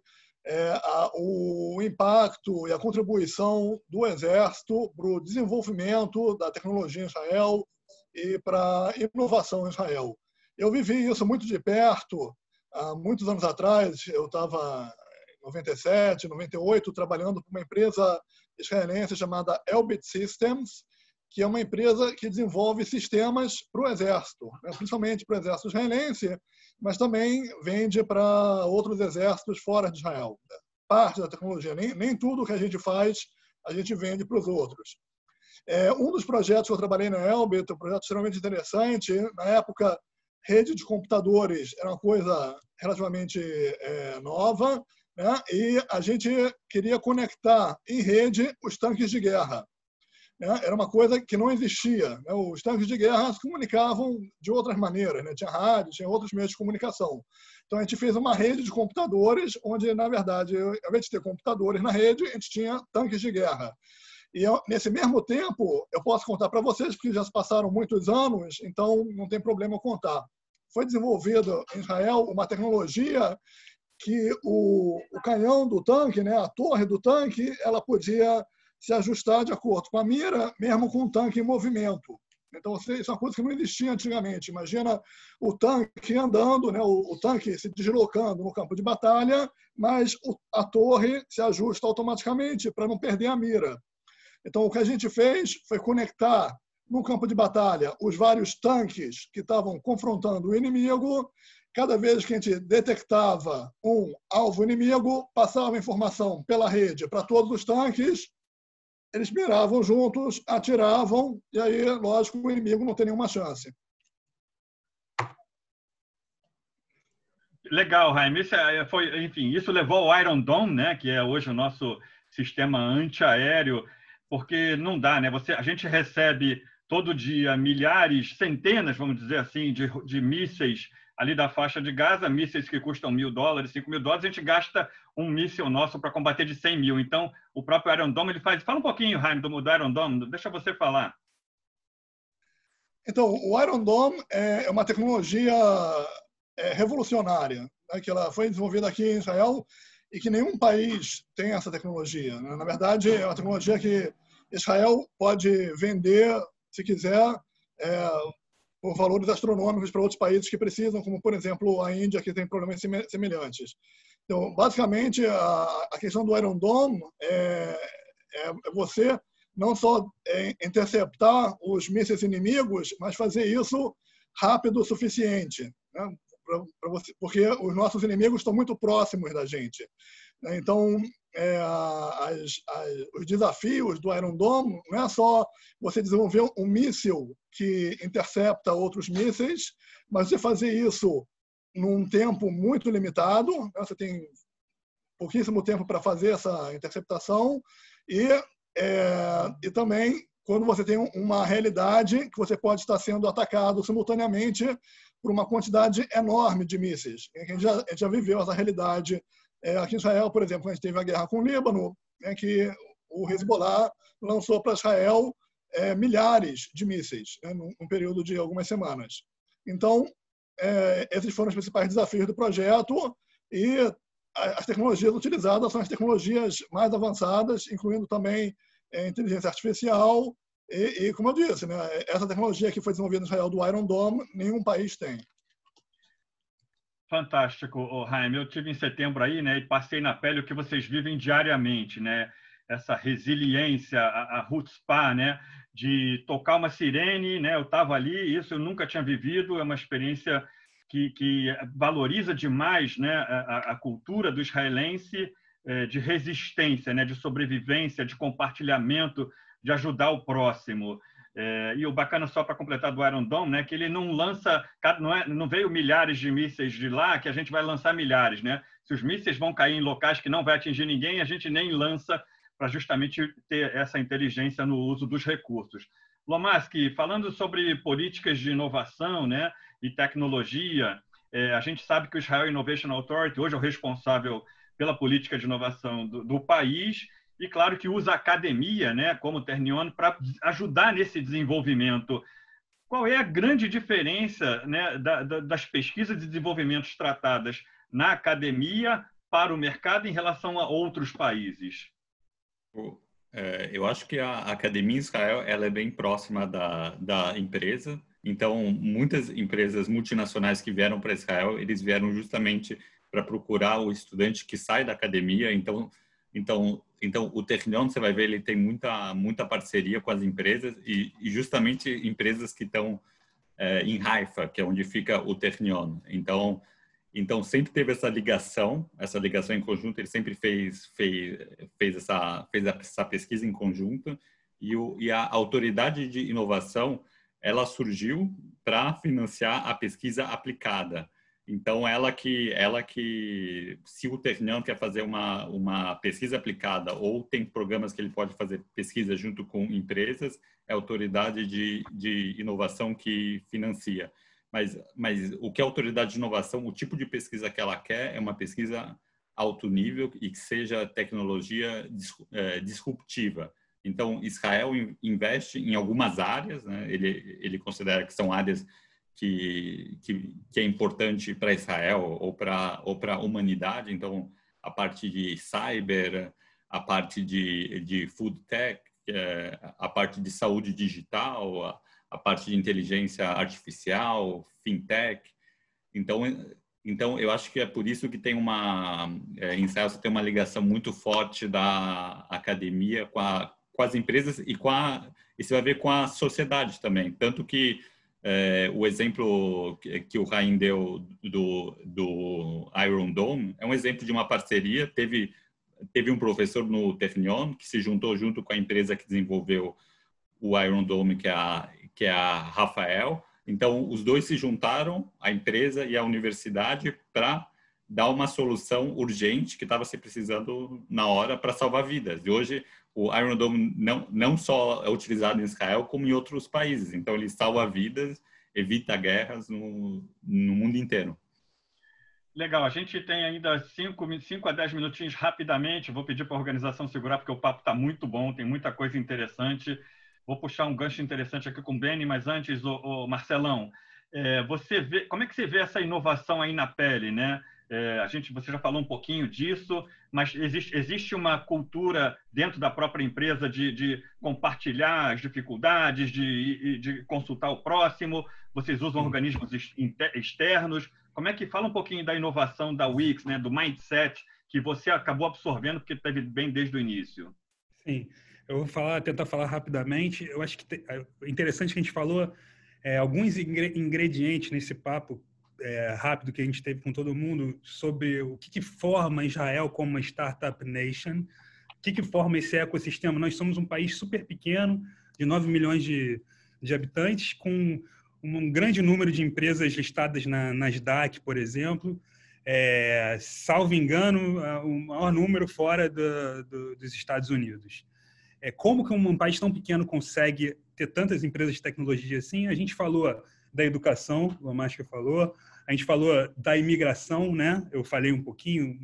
[SPEAKER 4] o impacto e a contribuição do Exército para o desenvolvimento da tecnologia em Israel e para a inovação em Israel. Eu vivi isso muito de perto. Há muitos anos atrás, eu estava em 97, 98, trabalhando para uma empresa israelense chamada Elbit Systems, que é uma empresa que desenvolve sistemas para o exército, né? Principalmente para o exército israelense, mas também vende para outros exércitos fora de Israel. Parte da tecnologia, nem tudo que a gente faz, a gente vende para os outros. Um dos projetos que eu trabalhei na Elbit, um projeto extremamente interessante, na época, rede de computadores era uma coisa relativamente nova, né? E a gente queria conectar em rede os tanques de guerra. Né? Era uma coisa que não existia. Né? Os tanques de guerra se comunicavam de outras maneiras, né? Tinha rádio, tinha outros meios de comunicação. Então a gente fez uma rede de computadores, onde, na verdade, ao invés de ter computadores na rede, a gente tinha tanques de guerra. E nesse mesmo tempo, eu posso contar para vocês, porque já se passaram muitos anos, então não tem problema eu contar. Foi desenvolvida em Israel uma tecnologia que o canhão do tanque, né, a torre do tanque, ela podia se ajustar de acordo com a mira, mesmo com o tanque em movimento. Então, isso é uma coisa que não existia antigamente. Imagina o tanque andando, né, o tanque se deslocando no campo de batalha, mas a torre se ajusta automaticamente para não perder a mira. Então, o que a gente fez foi conectar no campo de batalha os vários tanques que estavam confrontando o inimigo. Cada vez que a gente detectava um alvo inimigo, passava informação pela rede para todos os tanques, eles miravam juntos, atiravam, e aí, lógico, o inimigo não tem nenhuma chance.
[SPEAKER 1] Legal, Jaime. Isso levou ao Iron Dome, né, que é hoje o nosso sistema antiaéreo, porque não dá, né? A gente recebe todo dia milhares, centenas, vamos dizer assim, de mísseis ali da faixa de Gaza, mísseis que custam $1.000, $5.000, a gente gasta um míssil nosso para combater de 100 mil. Então, o próprio Iron Dome, ele faz... Fala um pouquinho, Jaime, do Iron Dome, deixa você falar.
[SPEAKER 4] Então, o Iron Dome é uma tecnologia revolucionária, né, que ela foi desenvolvida aqui em Israel e que nenhum país tem essa tecnologia. Né? Na verdade, é uma tecnologia que Israel pode vender, se quiser, por valores astronômicos para outros países que precisam, como, por exemplo, a Índia, que tem problemas semelhantes. Então, basicamente, a questão do Iron Dome é você não só interceptar os mísseis inimigos, mas fazer isso rápido o suficiente, né? Porque os nossos inimigos estão muito próximos da gente. Então, os desafios do Iron Dome não é só você desenvolver um míssil que intercepta outros mísseis, mas você fazer isso num tempo muito limitado, né? Você tem pouquíssimo tempo para fazer essa interceptação e também quando você tem uma realidade que você pode estar sendo atacado simultaneamente por uma quantidade enorme de mísseis. A gente já viveu essa realidade aqui em Israel, por exemplo, a gente teve a guerra com o Líbano, que o Hezbollah lançou para Israel milhares de mísseis, né, num período de algumas semanas. Então, esses foram os principais desafios do projeto e as tecnologias utilizadas são as tecnologias mais avançadas, incluindo também inteligência artificial e, como eu disse, né, essa tecnologia que foi desenvolvida no Israel do Iron Dome, nenhum país tem.
[SPEAKER 1] Fantástico, Jaime. Eu tive em setembro aí, né, e passei na pele o que vocês vivem diariamente, né? Essa resiliência, a chutzpah, né, de tocar uma sirene, né? Eu estava ali, isso eu nunca tinha vivido, é uma experiência que valoriza demais, né, a cultura do israelense de resistência, né, de sobrevivência, de compartilhamento, de ajudar o próximo. E o bacana, só para completar, do Iron Dome, né, que ele não lança, não veio milhares de mísseis de lá que a gente vai lançar milhares, né? Se os mísseis vão cair em locais que não vai atingir ninguém, a gente nem lança para justamente ter essa inteligência no uso dos recursos. Lomaski, falando sobre políticas de inovação, né, e tecnologia, a gente sabe que o Israel Innovation Authority hoje é o responsável pela política de inovação do país, e claro que usa a academia, né, como Ternion, para ajudar nesse desenvolvimento. Qual é a grande diferença, né, das pesquisas e desenvolvimentos tratadas na academia para o mercado em relação a outros países?
[SPEAKER 2] Eu acho que a academia em Israel ela é bem próxima da empresa. Então, muitas empresas multinacionais que vieram para Israel, eles vieram justamente para procurar o estudante que sai da academia. Então o Technion, você vai ver, ele tem muita parceria com as empresas e justamente empresas que estão em Haifa, que é onde fica o Technion. Então sempre teve essa ligação em conjunto. Ele sempre fez essa pesquisa em conjunto e a autoridade de inovação, ela surgiu para financiar a pesquisa aplicada. Então, ela que se o Technion quer fazer uma pesquisa aplicada ou tem programas que ele pode fazer pesquisa junto com empresas, é a autoridade de inovação que financia. Mas o que é a autoridade de inovação, o tipo de pesquisa que ela quer é uma pesquisa alto nível e que seja tecnologia disruptiva. Então, Israel investe em algumas áreas, né? Ele considera que são áreas que é importante para Israel ou para a humanidade. Então, a parte de cyber, a parte de food tech, a parte de saúde digital, a parte de inteligência artificial, fintech. Então eu acho que é por isso que tem em Israel você tem uma ligação muito forte da academia com as empresas e você vai ver com a sociedade também. Tanto que o exemplo que o Raim deu do Iron Dome é um exemplo de uma parceria. Teve um professor no Technion que se juntou junto com a empresa que desenvolveu o Iron Dome, que é a Rafael. Então, os dois se juntaram, a empresa e a universidade, para dar uma solução urgente que estava se precisando na hora para salvar vidas. E hoje, o Iron Dome não só é utilizado em Israel, como em outros países. Então, ele salva vidas, evita guerras no mundo inteiro.
[SPEAKER 1] Legal, a gente tem ainda 5 a 10 minutinhos rapidamente. Vou pedir para a organização segurar, porque o papo está muito bom, tem muita coisa interessante. Vou puxar um gancho interessante aqui com o Beni, mas antes, Marcelão, como é que você vê essa inovação aí na pele, né? Você já falou um pouquinho disso, mas existe uma cultura dentro da própria empresa de compartilhar as dificuldades, de consultar o próximo. Vocês usam organismos externos. Como é que fala um pouquinho da inovação da Wix, né, do mindset que você acabou absorvendo porque teve bem desde o início?
[SPEAKER 5] Sim, eu vou tentar falar rapidamente. Eu acho que é interessante que a gente falou alguns ingredientes nesse papo rápido que a gente teve com todo mundo sobre o que forma Israel como uma startup nation, o que forma esse ecossistema. Nós somos um país super pequeno, de 9 milhões de habitantes, com um grande número de empresas listadas na Nasdaq, por exemplo. Salvo engano, o maior número fora dos Estados Unidos. Como que um país tão pequeno consegue ter tantas empresas de tecnologia assim? A gente falou da educação, o Máscara falou, a gente falou da imigração, né? Eu falei um pouquinho,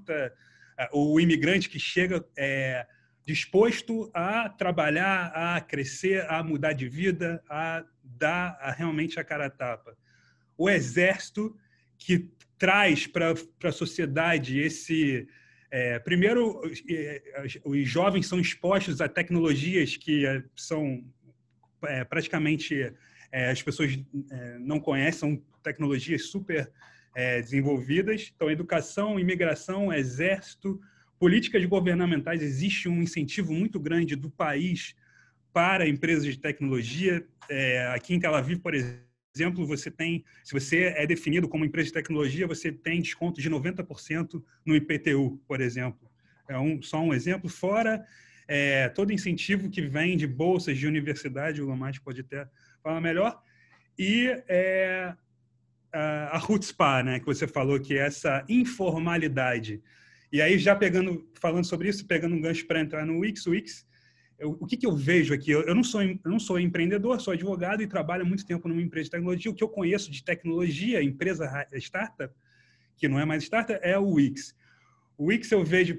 [SPEAKER 5] o imigrante que chega disposto a trabalhar, a crescer, a mudar de vida, a dar realmente a cara a tapa. O exército que traz para a sociedade esse... primeiro, os jovens são expostos a tecnologias que são praticamente as pessoas não conhecem, são tecnologias super desenvolvidas. Então, educação, imigração, exército, políticas governamentais, existe um incentivo muito grande do país para empresas de tecnologia. Aqui em Tel Aviv, por exemplo, se você é definido como empresa de tecnologia, você tem desconto de 90% no IPTU, por exemplo. Só um exemplo. Fora todo incentivo que vem de bolsas de universidade, o Lomás pode até falar melhor, e a Hutzpah, né, que você falou, que é essa informalidade. E aí, já falando sobre isso, pegando um gancho para entrar no Wix, o que eu vejo aqui? Eu não sou empreendedor, sou advogado e trabalho há muito tempo numa empresa de tecnologia. O que eu conheço de tecnologia, empresa startup, que não é mais startup, é o Wix. O Wix eu vejo,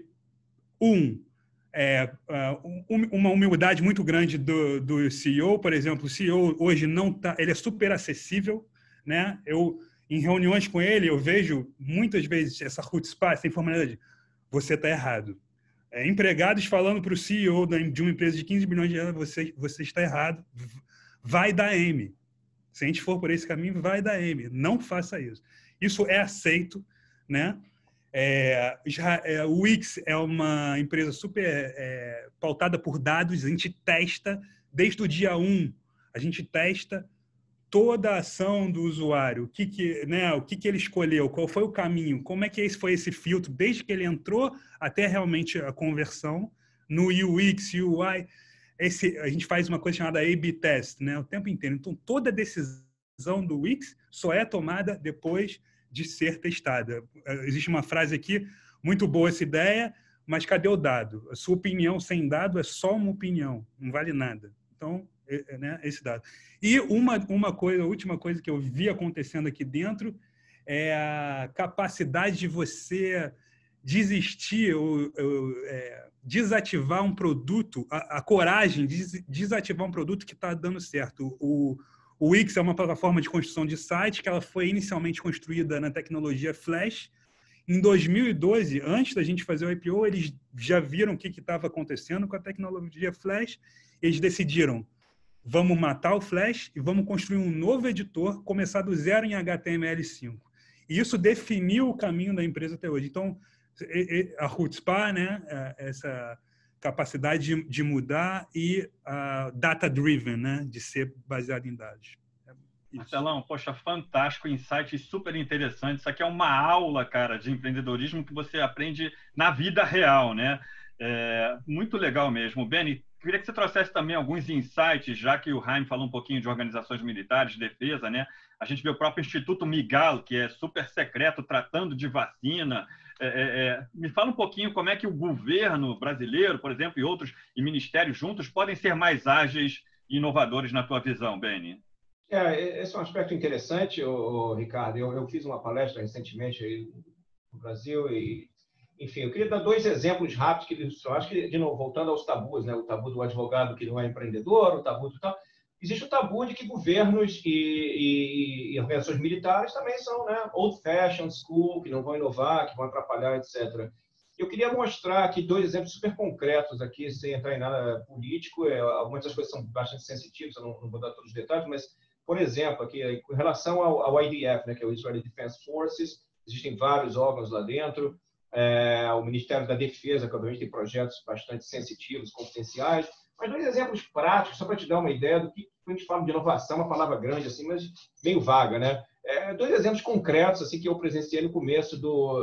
[SPEAKER 5] uma humildade muito grande do CEO, por exemplo. O CEO hoje ele é super acessível, né? Em reuniões com ele, eu vejo muitas vezes essa chutzpah, essa informalidade. Você está errado. Empregados falando para o CEO de uma empresa de 15 bilhões de reais, você está errado, vai dar M, Se a gente for por esse caminho, vai dar M. Não faça isso. Isso é aceito, né? O Wix é uma empresa super pautada por dados. A gente testa desde o dia 1. A gente testa toda a ação do usuário, o que ele escolheu, qual foi o caminho, como é que foi esse filtro, desde que ele entrou até realmente a conversão no UX, UI. A gente faz uma coisa chamada A/B test, né, o tempo inteiro. Então, toda decisão do Wix só é tomada depois de ser testada. Existe uma frase aqui, muito boa essa ideia, mas cadê o dado? A sua opinião sem dado é só uma opinião, não vale nada. Então, né, esse dado. E a última coisa que eu vi acontecendo aqui dentro é a capacidade de você desistir ou desativar um produto, a coragem de desativar um produto que está dando certo. O Wix é uma plataforma de construção de site que ela foi inicialmente construída na tecnologia Flash. Em 2012, antes da gente fazer o IPO, eles já viram o que estava acontecendo com a tecnologia Flash. Eles decidiram: vamos matar o Flash e vamos construir um novo editor, começar do zero em HTML5. E isso definiu o caminho da empresa até hoje. Então, a Chutzpah, né, essa capacidade de mudar, e a data-driven, né, de ser baseado em dados.
[SPEAKER 1] Marcelão, poxa, fantástico, insight super interessante. Isso aqui é uma aula, cara, de empreendedorismo que você aprende na vida real, né? Muito legal mesmo. Benny, queria que você trouxesse também alguns insights, já que o Haim falou um pouquinho de organizações militares, de defesa, né? A gente vê o próprio Instituto Migal, que é super secreto, tratando de vacina. Me fala um pouquinho como é que o governo brasileiro, por exemplo, e ministérios juntos podem ser mais ágeis e inovadores na tua visão, Benny?
[SPEAKER 3] Esse é um aspecto interessante, Ricardo. Eu fiz uma palestra recentemente aí no Brasil e, enfim, eu queria dar dois exemplos rápidos que eu acho que, de novo, voltando aos tabus, né? O tabu do advogado que não é empreendedor, o tabu do tal. Existe o tabu de que governos e organizações militares também são, né, old-fashioned school, que não vão inovar, que vão atrapalhar, etc. Eu queria mostrar aqui dois exemplos super concretos aqui, sem entrar em nada político. Algumas das coisas são bastante sensitivas, eu não vou dar todos os detalhes, mas, por exemplo, aqui, em relação ao IDF, né, que é o Israeli Defense Forces, existem vários órgãos lá dentro. O Ministério da Defesa, que obviamente tem projetos bastante sensitivos, confidenciais. Mas dois exemplos práticos, só para te dar uma ideia do que a gente fala de inovação, uma palavra grande, assim, mas meio vaga, né? Dois exemplos concretos assim, que eu presenciei no começo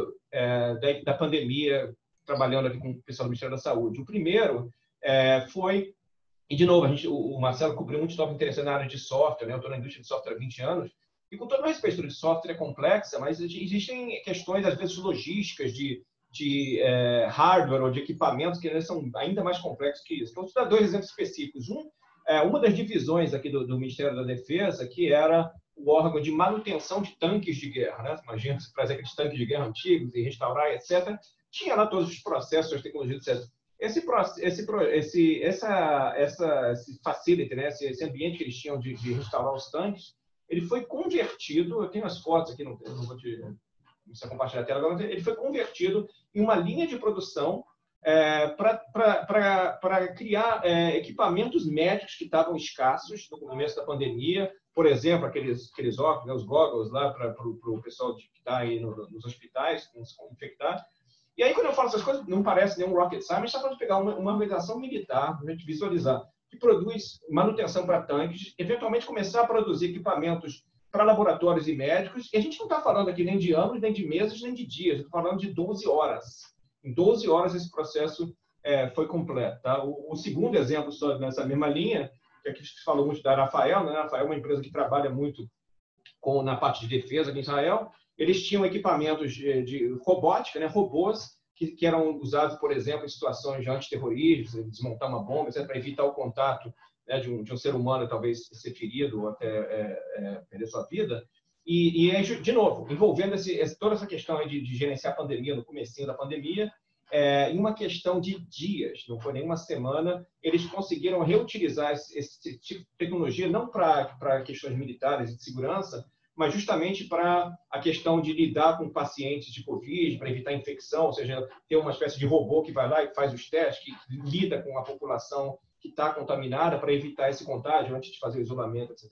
[SPEAKER 3] da pandemia, trabalhando aqui com o pessoal do Ministério da Saúde. O primeiro foi, e de novo, o Marcelo cobriu muito tópico interessante na área de software, né? Eu estou na indústria de software há 20 anos, e com todo o respeito, a indústria de software é complexa, mas existem questões, às vezes, logísticas de hardware ou de equipamentos que são ainda mais complexos que isso. Então, vou te dar dois exemplos específicos. Uma das divisões aqui do Ministério da Defesa, que era o órgão de manutenção de tanques de guerra, né? Imagina se trazer aqueles tanques de guerra antigos e restaurar, etc. Tinha lá todos os processos, as tecnologias, etc. Esse facility, né? Esse ambiente que eles tinham de restaurar os tanques, ele foi convertido, eu tenho as fotos aqui, não vou te compartilhar a tela agora, ele foi convertido em uma linha de produção para criar equipamentos médicos que estavam escassos no começo da pandemia. Por exemplo, aqueles óculos, né, os goggles lá para o pessoal que está aí nos hospitais, infectar. E aí, quando eu falo essas coisas, não parece nenhum rocket science, mas está falando de pegar uma organização militar, para a gente visualizar, que produz manutenção para tanques, eventualmente começar a produzir equipamentos para laboratórios e médicos. E a gente não está falando aqui nem de anos, nem de meses, nem de dias. Estou falando de 12 horas. Em 12 horas esse processo foi completo. Tá? O segundo exemplo, só nessa mesma linha, que aqui se falou muito da Rafael, né? A Rafael é uma empresa que trabalha muito na parte de defesa aqui em Israel. Eles tinham equipamentos de robótica, né? Robôs que eram usados, por exemplo, em situações de antiterrorismo, desmontar uma bomba, etc., para evitar o contato, né, de um ser humano, talvez ser ferido ou até perder sua vida. E de novo, envolvendo toda essa questão de gerenciar a pandemia, no comecinho da pandemia, em uma questão de dias, não foi nem uma semana, eles conseguiram reutilizar esse tipo de tecnologia, não para questões militares e de segurança, mas justamente para a questão de lidar com pacientes de Covid, para evitar infecção, ou seja, ter uma espécie de robô que vai lá e faz os testes, que lida com a população que está contaminada para evitar esse contágio antes de fazer o isolamento, etc. Então,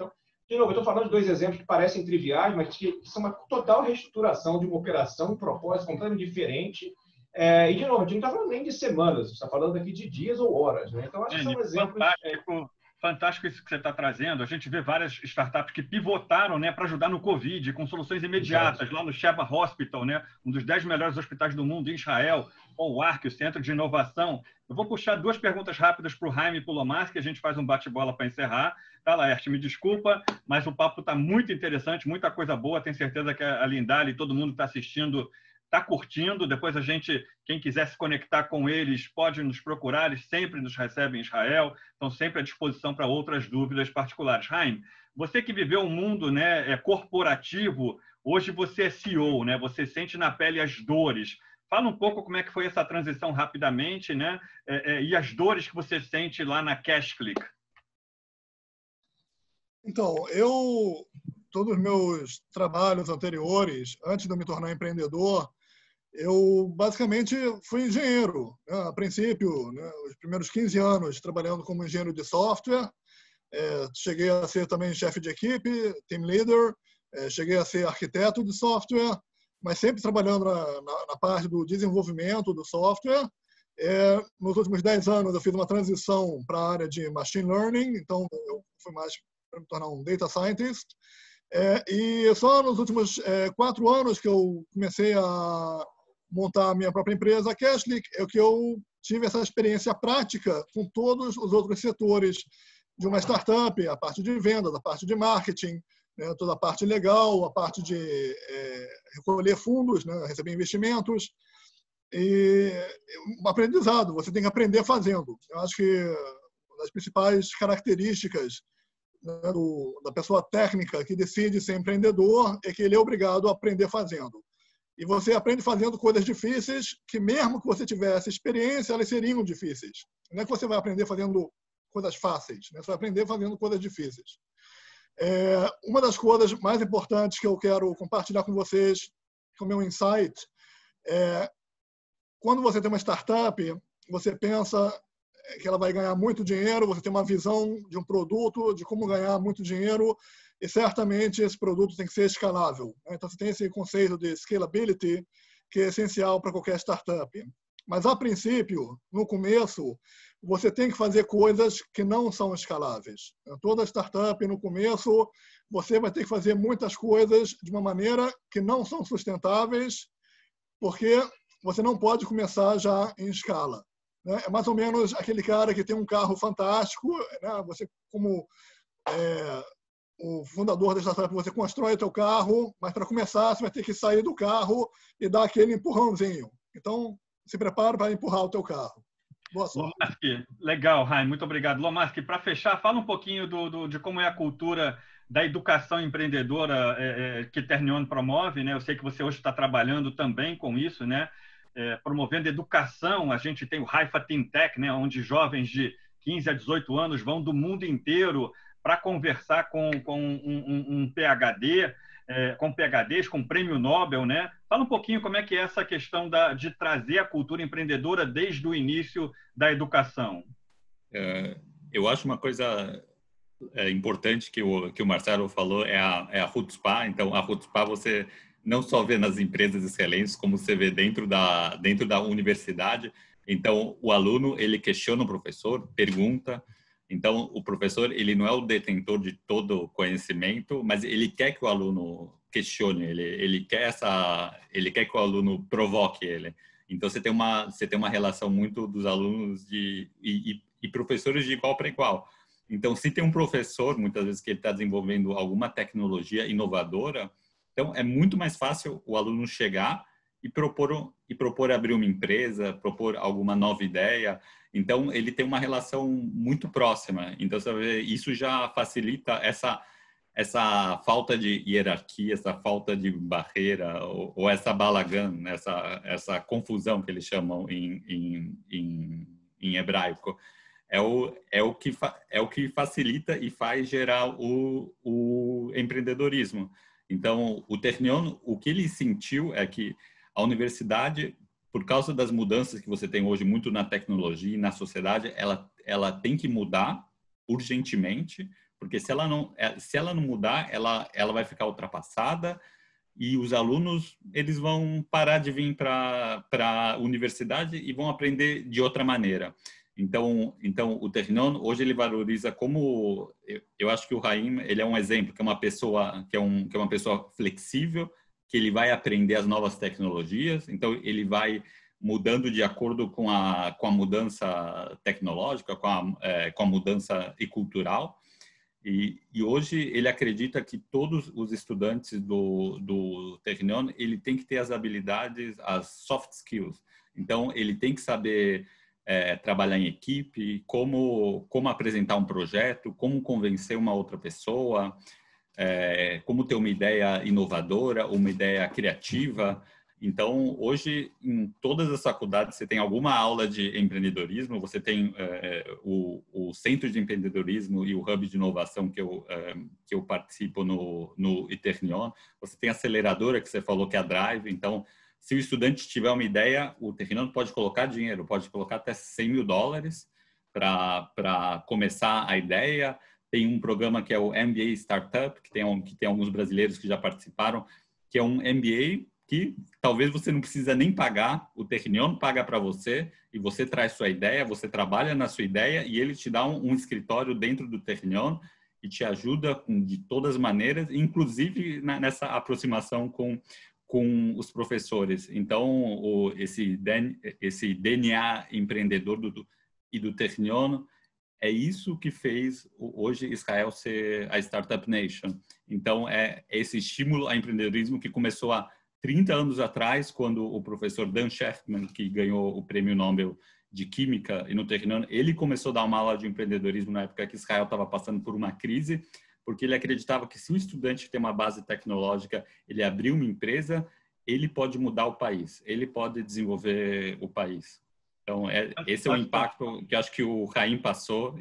[SPEAKER 3] De novo, eu estou falando de dois exemplos que parecem triviais, mas que são uma total reestruturação de uma operação, um propósito completamente diferente. E, de novo, a gente não está falando nem de semanas, a gente está falando aqui de dias ou horas. Né? Então, acho que são exemplos...
[SPEAKER 1] Fantástico isso que você está trazendo. A gente vê várias startups que pivotaram, né, para ajudar no Covid, com soluções imediatas. Exato. Lá no Sheba Hospital, né, um dos 10 melhores hospitais do mundo em Israel, com o ARC, o Centro de Inovação. Eu vou puxar duas perguntas rápidas para o Jaime e para o Lomask, que a gente faz um bate-bola para encerrar. Tá, Laerte, me desculpa, mas o papo está muito interessante, muita coisa boa. Tenho certeza que a Lindale e todo mundo está assistindo, está curtindo. Depois a gente, quem quiser se conectar com eles, pode nos procurar, eles sempre nos recebem em Israel, estão sempre à disposição para outras dúvidas particulares. Jaime, você que viveu um mundo, né, corporativo, hoje você é CEO, né, você sente na pele as dores. Fala um pouco como é que foi essa transição rapidamente, né, e as dores que você sente lá na CashClick.
[SPEAKER 4] Então, todos os meus trabalhos anteriores, antes de eu me tornar empreendedor, eu basicamente fui engenheiro, né? A princípio, né, os primeiros 15 anos trabalhando como engenheiro de software, cheguei a ser também chefe de equipe, team leader, cheguei a ser arquiteto de software, mas sempre trabalhando na parte do desenvolvimento do software. Nos últimos 10 anos eu fiz uma transição para a área de machine learning, então eu fui mais para me tornar um data scientist. E só nos últimos 4 anos que eu comecei a montar a minha própria empresa, a CashClick, é que eu tive essa experiência prática com todos os outros setores de uma startup, a parte de vendas, a parte de marketing, né, toda a parte legal, a parte de recolher fundos, né, receber investimentos. E um aprendizado, você tem que aprender fazendo. Eu acho que uma das principais características, né, da pessoa técnica que decide ser empreendedor é que ele é obrigado a aprender fazendo. E você aprende fazendo coisas difíceis que, mesmo que você tivesse experiência, elas seriam difíceis. Não é que você vai aprender fazendo coisas fáceis, né? Você vai aprender fazendo coisas difíceis. Uma das coisas mais importantes que eu quero compartilhar com vocês, com o meu insight, quando você tem uma startup, você pensa que ela vai ganhar muito dinheiro, você tem uma visão de um produto, de como ganhar muito dinheiro, e certamente esse produto tem que ser escalável. Então, você tem esse conceito de scalability, que é essencial para qualquer startup. Mas, a princípio, no começo, você tem que fazer coisas que não são escaláveis. Toda startup, no começo, você vai ter que fazer muitas coisas de uma maneira que não são sustentáveis, porque você não pode começar já em escala. É mais ou menos aquele cara que tem um carro fantástico, né? Você, como o fundador da startup, você constrói o teu carro, mas para começar você vai ter que sair do carro e dar aquele empurrãozinho. Então, se prepara para empurrar o teu carro. Boa sorte.
[SPEAKER 1] Lomask, legal, Jaime, muito obrigado. Lomask, para fechar, fala um pouquinho de como é a cultura da educação empreendedora que Ternion promove, né? Eu sei que você hoje está trabalhando também com isso, né? Promovendo educação. A gente tem o Haifa Teen Tech, né? Onde jovens de 15 a 18 anos vão do mundo inteiro para conversar com um PhD, com PhDs, com prêmio Nobel, né? Fala um pouquinho como é que é essa questão de trazer a cultura empreendedora desde o início da educação.
[SPEAKER 2] Eu acho uma coisa importante que o Marcelo falou é a Chutzpah. Então, a Chutzpah você não só vê nas empresas excelentes, como você vê dentro da universidade. Então, o aluno, ele questiona o professor, pergunta. Então, o professor, ele não é o detentor de todo o conhecimento, mas ele quer que o aluno questione, ele quer que o aluno provoque ele. Então, você tem uma relação muito dos alunos e professores de igual para igual. Então, se tem um professor, muitas vezes, que ele está desenvolvendo alguma tecnologia inovadora, então, é muito mais fácil o aluno chegar e propor abrir uma empresa, propor alguma nova ideia. Então, ele tem uma relação muito próxima. Então, isso já facilita essa falta de hierarquia, essa falta de barreira, ou essa balagã, essa confusão que eles chamam em hebraico. É o que facilita e faz gerar o empreendedorismo. Então, o Ternion, o que ele sentiu é que a universidade, por causa das mudanças que você tem hoje muito na tecnologia e na sociedade, ela tem que mudar urgentemente, porque se ela não mudar, ela vai ficar ultrapassada e os alunos eles vão parar de vir para a universidade e vão aprender de outra maneira. Então o Technion hoje ele valoriza como eu acho que o Haim ele é um exemplo que é uma pessoa flexível, que ele vai aprender as novas tecnologias, então ele vai mudando de acordo com a mudança tecnológica, com a mudança cultural. E hoje ele acredita que todos os estudantes do Technion ele tem que ter as habilidades, as soft skills. Então ele tem que saber trabalhar em equipe, como apresentar um projeto, como convencer uma outra pessoa, como ter uma ideia inovadora, uma ideia criativa. Então, hoje, em todas as faculdades, você tem alguma aula de empreendedorismo, você tem o Centro de Empreendedorismo e o Hub de Inovação que eu participo no Technion. Você tem a aceleradora, que você falou que é a Drive. Então, se o estudante tiver uma ideia, o Technion pode colocar dinheiro, pode colocar até $100 mil para começar a ideia. Tem um programa que é o MBA Startup, que tem alguns brasileiros que já participaram, que é um MBA que talvez você não precisa nem pagar, o Technion paga para você e você traz sua ideia, você trabalha na sua ideia e ele te dá um escritório dentro do Technion e te ajuda de todas as maneiras, inclusive nessa aproximação com os professores. Então, esse DNA empreendedor do Technion é isso que fez hoje Israel ser a Startup Nation. Então, é esse estímulo ao empreendedorismo que começou há 30 anos atrás, quando o professor Dan Shechtman, que ganhou o Prêmio Nobel de Química e no Technion, ele começou a dar uma aula de empreendedorismo na época que Israel estava passando por uma crise, porque ele acreditava que se um estudante tem uma base tecnológica, ele abrir uma empresa, ele pode mudar o país, ele pode desenvolver o país. Então, esse é o impacto que acho que o Haim passou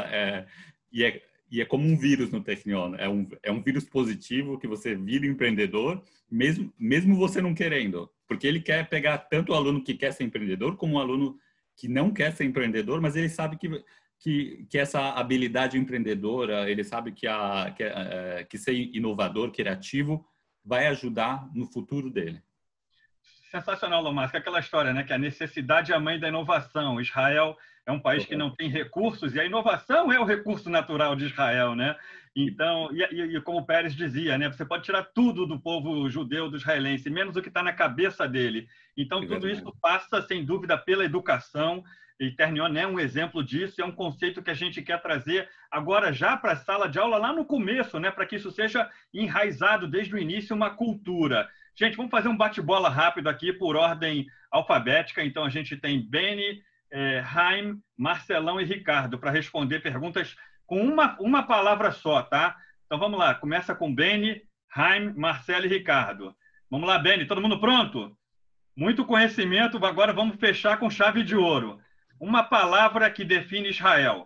[SPEAKER 2] e é como um vírus no Technion. É um vírus positivo que você vira empreendedor, mesmo você não querendo. Porque ele quer pegar tanto o aluno que quer ser empreendedor, como o aluno que não quer ser empreendedor, mas ele sabe que essa habilidade empreendedora, ele sabe que ser inovador, criativo, vai ajudar no futuro dele.
[SPEAKER 1] Sensacional, Lomas, aquela história, né? Que a necessidade é a mãe da inovação. Israel é um país que não tem recursos e a inovação é o recurso natural de Israel, né? Então, e como o Pérez dizia, né? Você pode tirar tudo do povo judeu, do israelense, menos o que está na cabeça dele. Então, tudo isso passa, sem dúvida, pela educação. E Technion é um exemplo disso, é um conceito que a gente quer trazer agora já para a sala de aula lá no começo, né? Para que isso seja enraizado desde o início, uma cultura. Gente, vamos fazer um bate-bola rápido aqui por ordem alfabética. Então, a gente tem Beni, Haim, Marcelão e Ricardo para responder perguntas com uma palavra só, tá? Então, vamos lá. Começa com Beni, Haim, Marcelo e Ricardo. Vamos lá, Beni. Todo mundo pronto? Muito conhecimento. Agora vamos fechar com chave de ouro. Uma palavra que define Israel.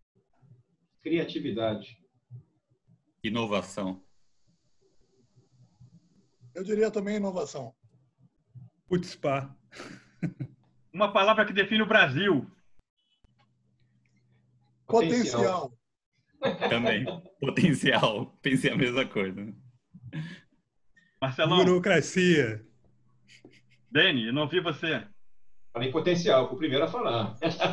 [SPEAKER 3] Criatividade.
[SPEAKER 2] Inovação.
[SPEAKER 4] Eu diria também inovação.
[SPEAKER 5] Putzpah.
[SPEAKER 1] Uma palavra que define o Brasil.
[SPEAKER 4] Potencial.
[SPEAKER 2] Também. Potencial. Pensei a mesma coisa.
[SPEAKER 1] Marcelão.
[SPEAKER 5] Burocracia.
[SPEAKER 1] Beni, eu não ouvi você.
[SPEAKER 3] Falei potencial, fui o primeiro a falar.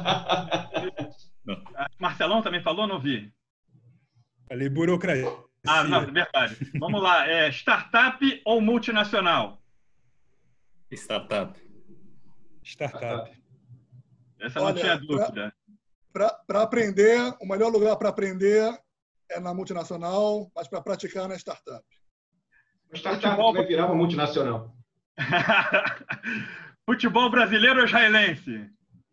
[SPEAKER 1] Marcelão também falou, não ouvi?
[SPEAKER 5] Falei burocracia.
[SPEAKER 1] Ah, não, é verdade. Vamos lá. Startup ou multinacional?
[SPEAKER 2] Startup.
[SPEAKER 1] Essa não tinha dúvida.
[SPEAKER 4] Para aprender, o melhor lugar para aprender é na multinacional, mas para praticar na startup.
[SPEAKER 3] Startup vai virar uma multinacional.
[SPEAKER 1] Futebol brasileiro ou israelense?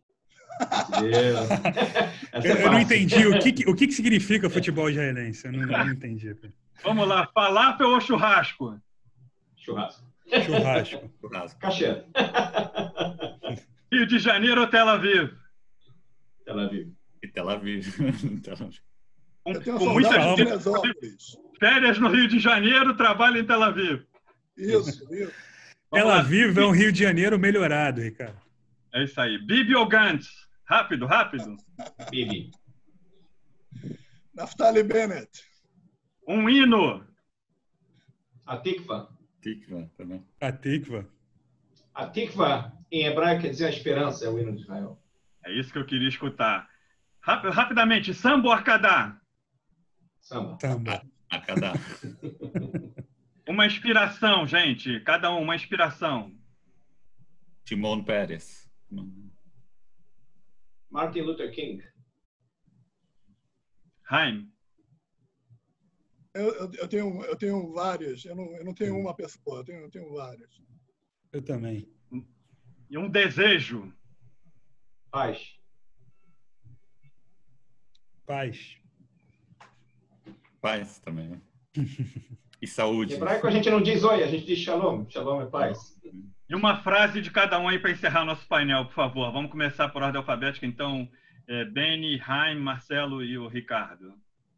[SPEAKER 5] Eu não entendi o que significa futebol israelense. Eu não entendi.
[SPEAKER 1] Vamos lá. Falafel ou churrasco?
[SPEAKER 3] Churrasco. Caché.
[SPEAKER 1] Rio de Janeiro ou Tel Aviv?
[SPEAKER 3] Tel Aviv.
[SPEAKER 2] E Tel Aviv.
[SPEAKER 1] Com muitas férias no Rio de Janeiro, trabalho em Tel Aviv.
[SPEAKER 4] Isso.
[SPEAKER 5] Tel Aviv é um Rio de Janeiro melhorado, Ricardo.
[SPEAKER 1] É isso aí. Bibi ou Gantz? Rápido.
[SPEAKER 3] Bibi.
[SPEAKER 4] Naftali Bennett.
[SPEAKER 1] Um hino.
[SPEAKER 3] Atikva.
[SPEAKER 2] Tikva também.
[SPEAKER 5] Atikva.
[SPEAKER 3] Atikva, em hebraico, quer dizer a esperança, é o hino de Israel.
[SPEAKER 1] É isso que eu queria escutar. Rapidamente, samba ou arcadá?
[SPEAKER 3] Samba.
[SPEAKER 5] Samba.
[SPEAKER 2] Arcadá.
[SPEAKER 1] Uma inspiração, gente. Cada um, uma inspiração.
[SPEAKER 2] Shimon Peres.
[SPEAKER 3] Martin Luther King.
[SPEAKER 1] Haim.
[SPEAKER 4] Eu tenho várias. Eu não tenho uma pessoa, eu tenho várias.
[SPEAKER 5] Eu também.
[SPEAKER 1] E um desejo.
[SPEAKER 3] Paz.
[SPEAKER 5] Paz.
[SPEAKER 2] Paz também, né? E
[SPEAKER 3] Em
[SPEAKER 2] saúde.
[SPEAKER 3] hebraico a gente não diz oi, a gente diz shalom. Shalom é paz.
[SPEAKER 1] E uma frase de cada um aí para encerrar nosso painel, por favor. Vamos começar por ordem alfabética, então. Beni, Haim, Marcelo e o Ricardo.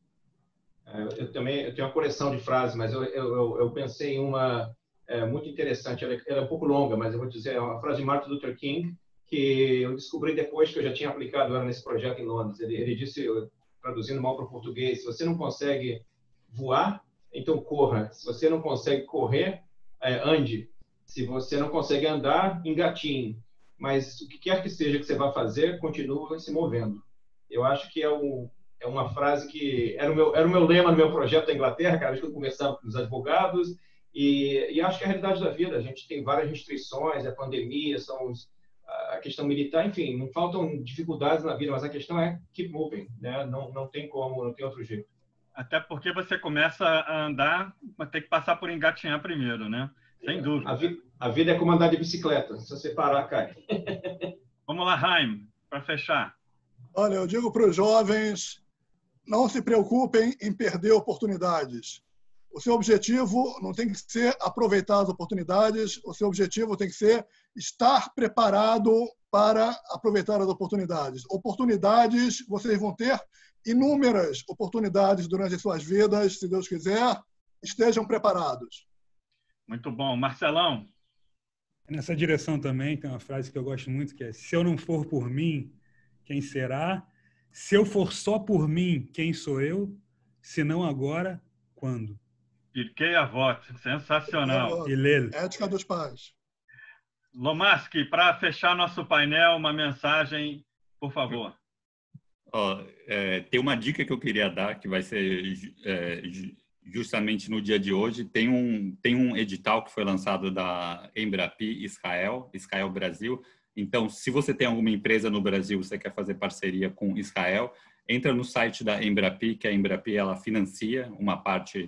[SPEAKER 3] Eu tenho uma coleção de frases, mas eu pensei em uma muito interessante. Ela é um pouco longa, mas eu vou dizer, é uma frase de Martin Luther King, que eu descobri depois que eu já tinha aplicado ela nesse projeto em Londres. Ele disse, traduzindo mal para o português, se você não consegue voar, então corra. Se você não consegue correr, ande. Se você não consegue andar, engatinhe. Mas o que quer que seja que você vá fazer, continue se movendo. Eu acho que é uma frase que era o meu lema no meu projeto da Inglaterra, cada vez que eu conversava com os advogados, e acho que é a realidade da vida. A gente tem várias restrições, a pandemia, a questão militar, enfim, não faltam dificuldades na vida, mas a questão é keep moving, né? Não tem como, não tem outro jeito.
[SPEAKER 1] Até porque você começa a andar, mas tem que passar por engatinhar primeiro, né? Sem dúvida.
[SPEAKER 3] A vida é como andar de bicicleta. Se você parar, cai.
[SPEAKER 1] Vamos lá, Haim, para fechar.
[SPEAKER 4] Olha, eu digo para os jovens, não se preocupem em perder oportunidades. O seu objetivo não tem que ser aproveitar as oportunidades, o seu objetivo tem que ser estar preparado para aproveitar as oportunidades. Oportunidades, vocês vão ter inúmeras oportunidades durante as suas vidas, se Deus quiser, estejam preparados.
[SPEAKER 1] Muito bom. Marcelão?
[SPEAKER 5] Nessa direção também tem uma frase que eu gosto muito, que é: se eu não for por mim, quem será? Se eu for só por mim, quem sou eu? Se não agora, quando?
[SPEAKER 1] Pirkei Avot. Sensacional.
[SPEAKER 4] Ética dos pais.
[SPEAKER 1] Lomaski, para fechar nosso painel, uma mensagem, por favor.
[SPEAKER 2] Tem uma dica que eu queria dar, que vai ser justamente no dia de hoje. Tem um edital que foi lançado da Embrapi Israel Brasil. Então, se você tem alguma empresa no Brasil, você quer fazer parceria com Israel, entra no site da Embrapi, que a Embrapi ela financia uma parte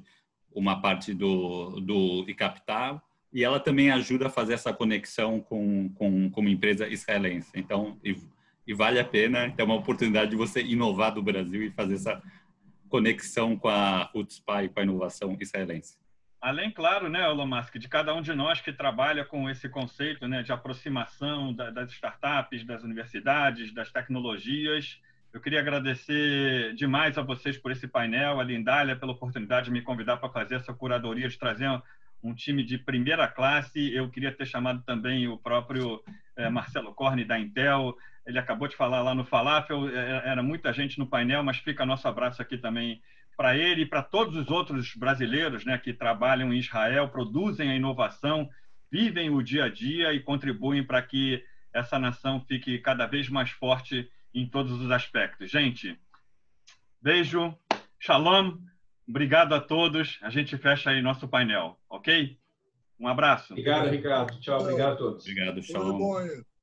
[SPEAKER 2] do capital, e ela também ajuda a fazer essa conexão com uma empresa israelense. Então, e vale a pena, é uma oportunidade de você inovar do Brasil e fazer essa conexão com a Hutzpah e com a inovação israelense.
[SPEAKER 1] Além, claro, né, Lomaski, de cada um de nós que trabalha com esse conceito, né, de aproximação das startups, das universidades, das tecnologias. Eu queria agradecer demais a vocês por esse painel, a Lindália pela oportunidade de me convidar para fazer essa curadoria, de trazer um time de primeira classe. Eu queria ter chamado também o próprio Marcelo Corne, da Intel. Ele acabou de falar lá no Falafel, era muita gente no painel, mas fica nosso abraço aqui também para ele e para todos os outros brasileiros, né, que trabalham em Israel, produzem a inovação, vivem o dia a dia e contribuem para que essa nação fique cada vez mais forte em todos os aspectos. Gente, beijo, shalom, obrigado a todos. A gente fecha aí nosso painel, ok? Um abraço.
[SPEAKER 3] Obrigado, Ricardo. Tchau, obrigado a todos.
[SPEAKER 2] Obrigado,
[SPEAKER 4] Tudo
[SPEAKER 2] shalom.
[SPEAKER 4] bom aí.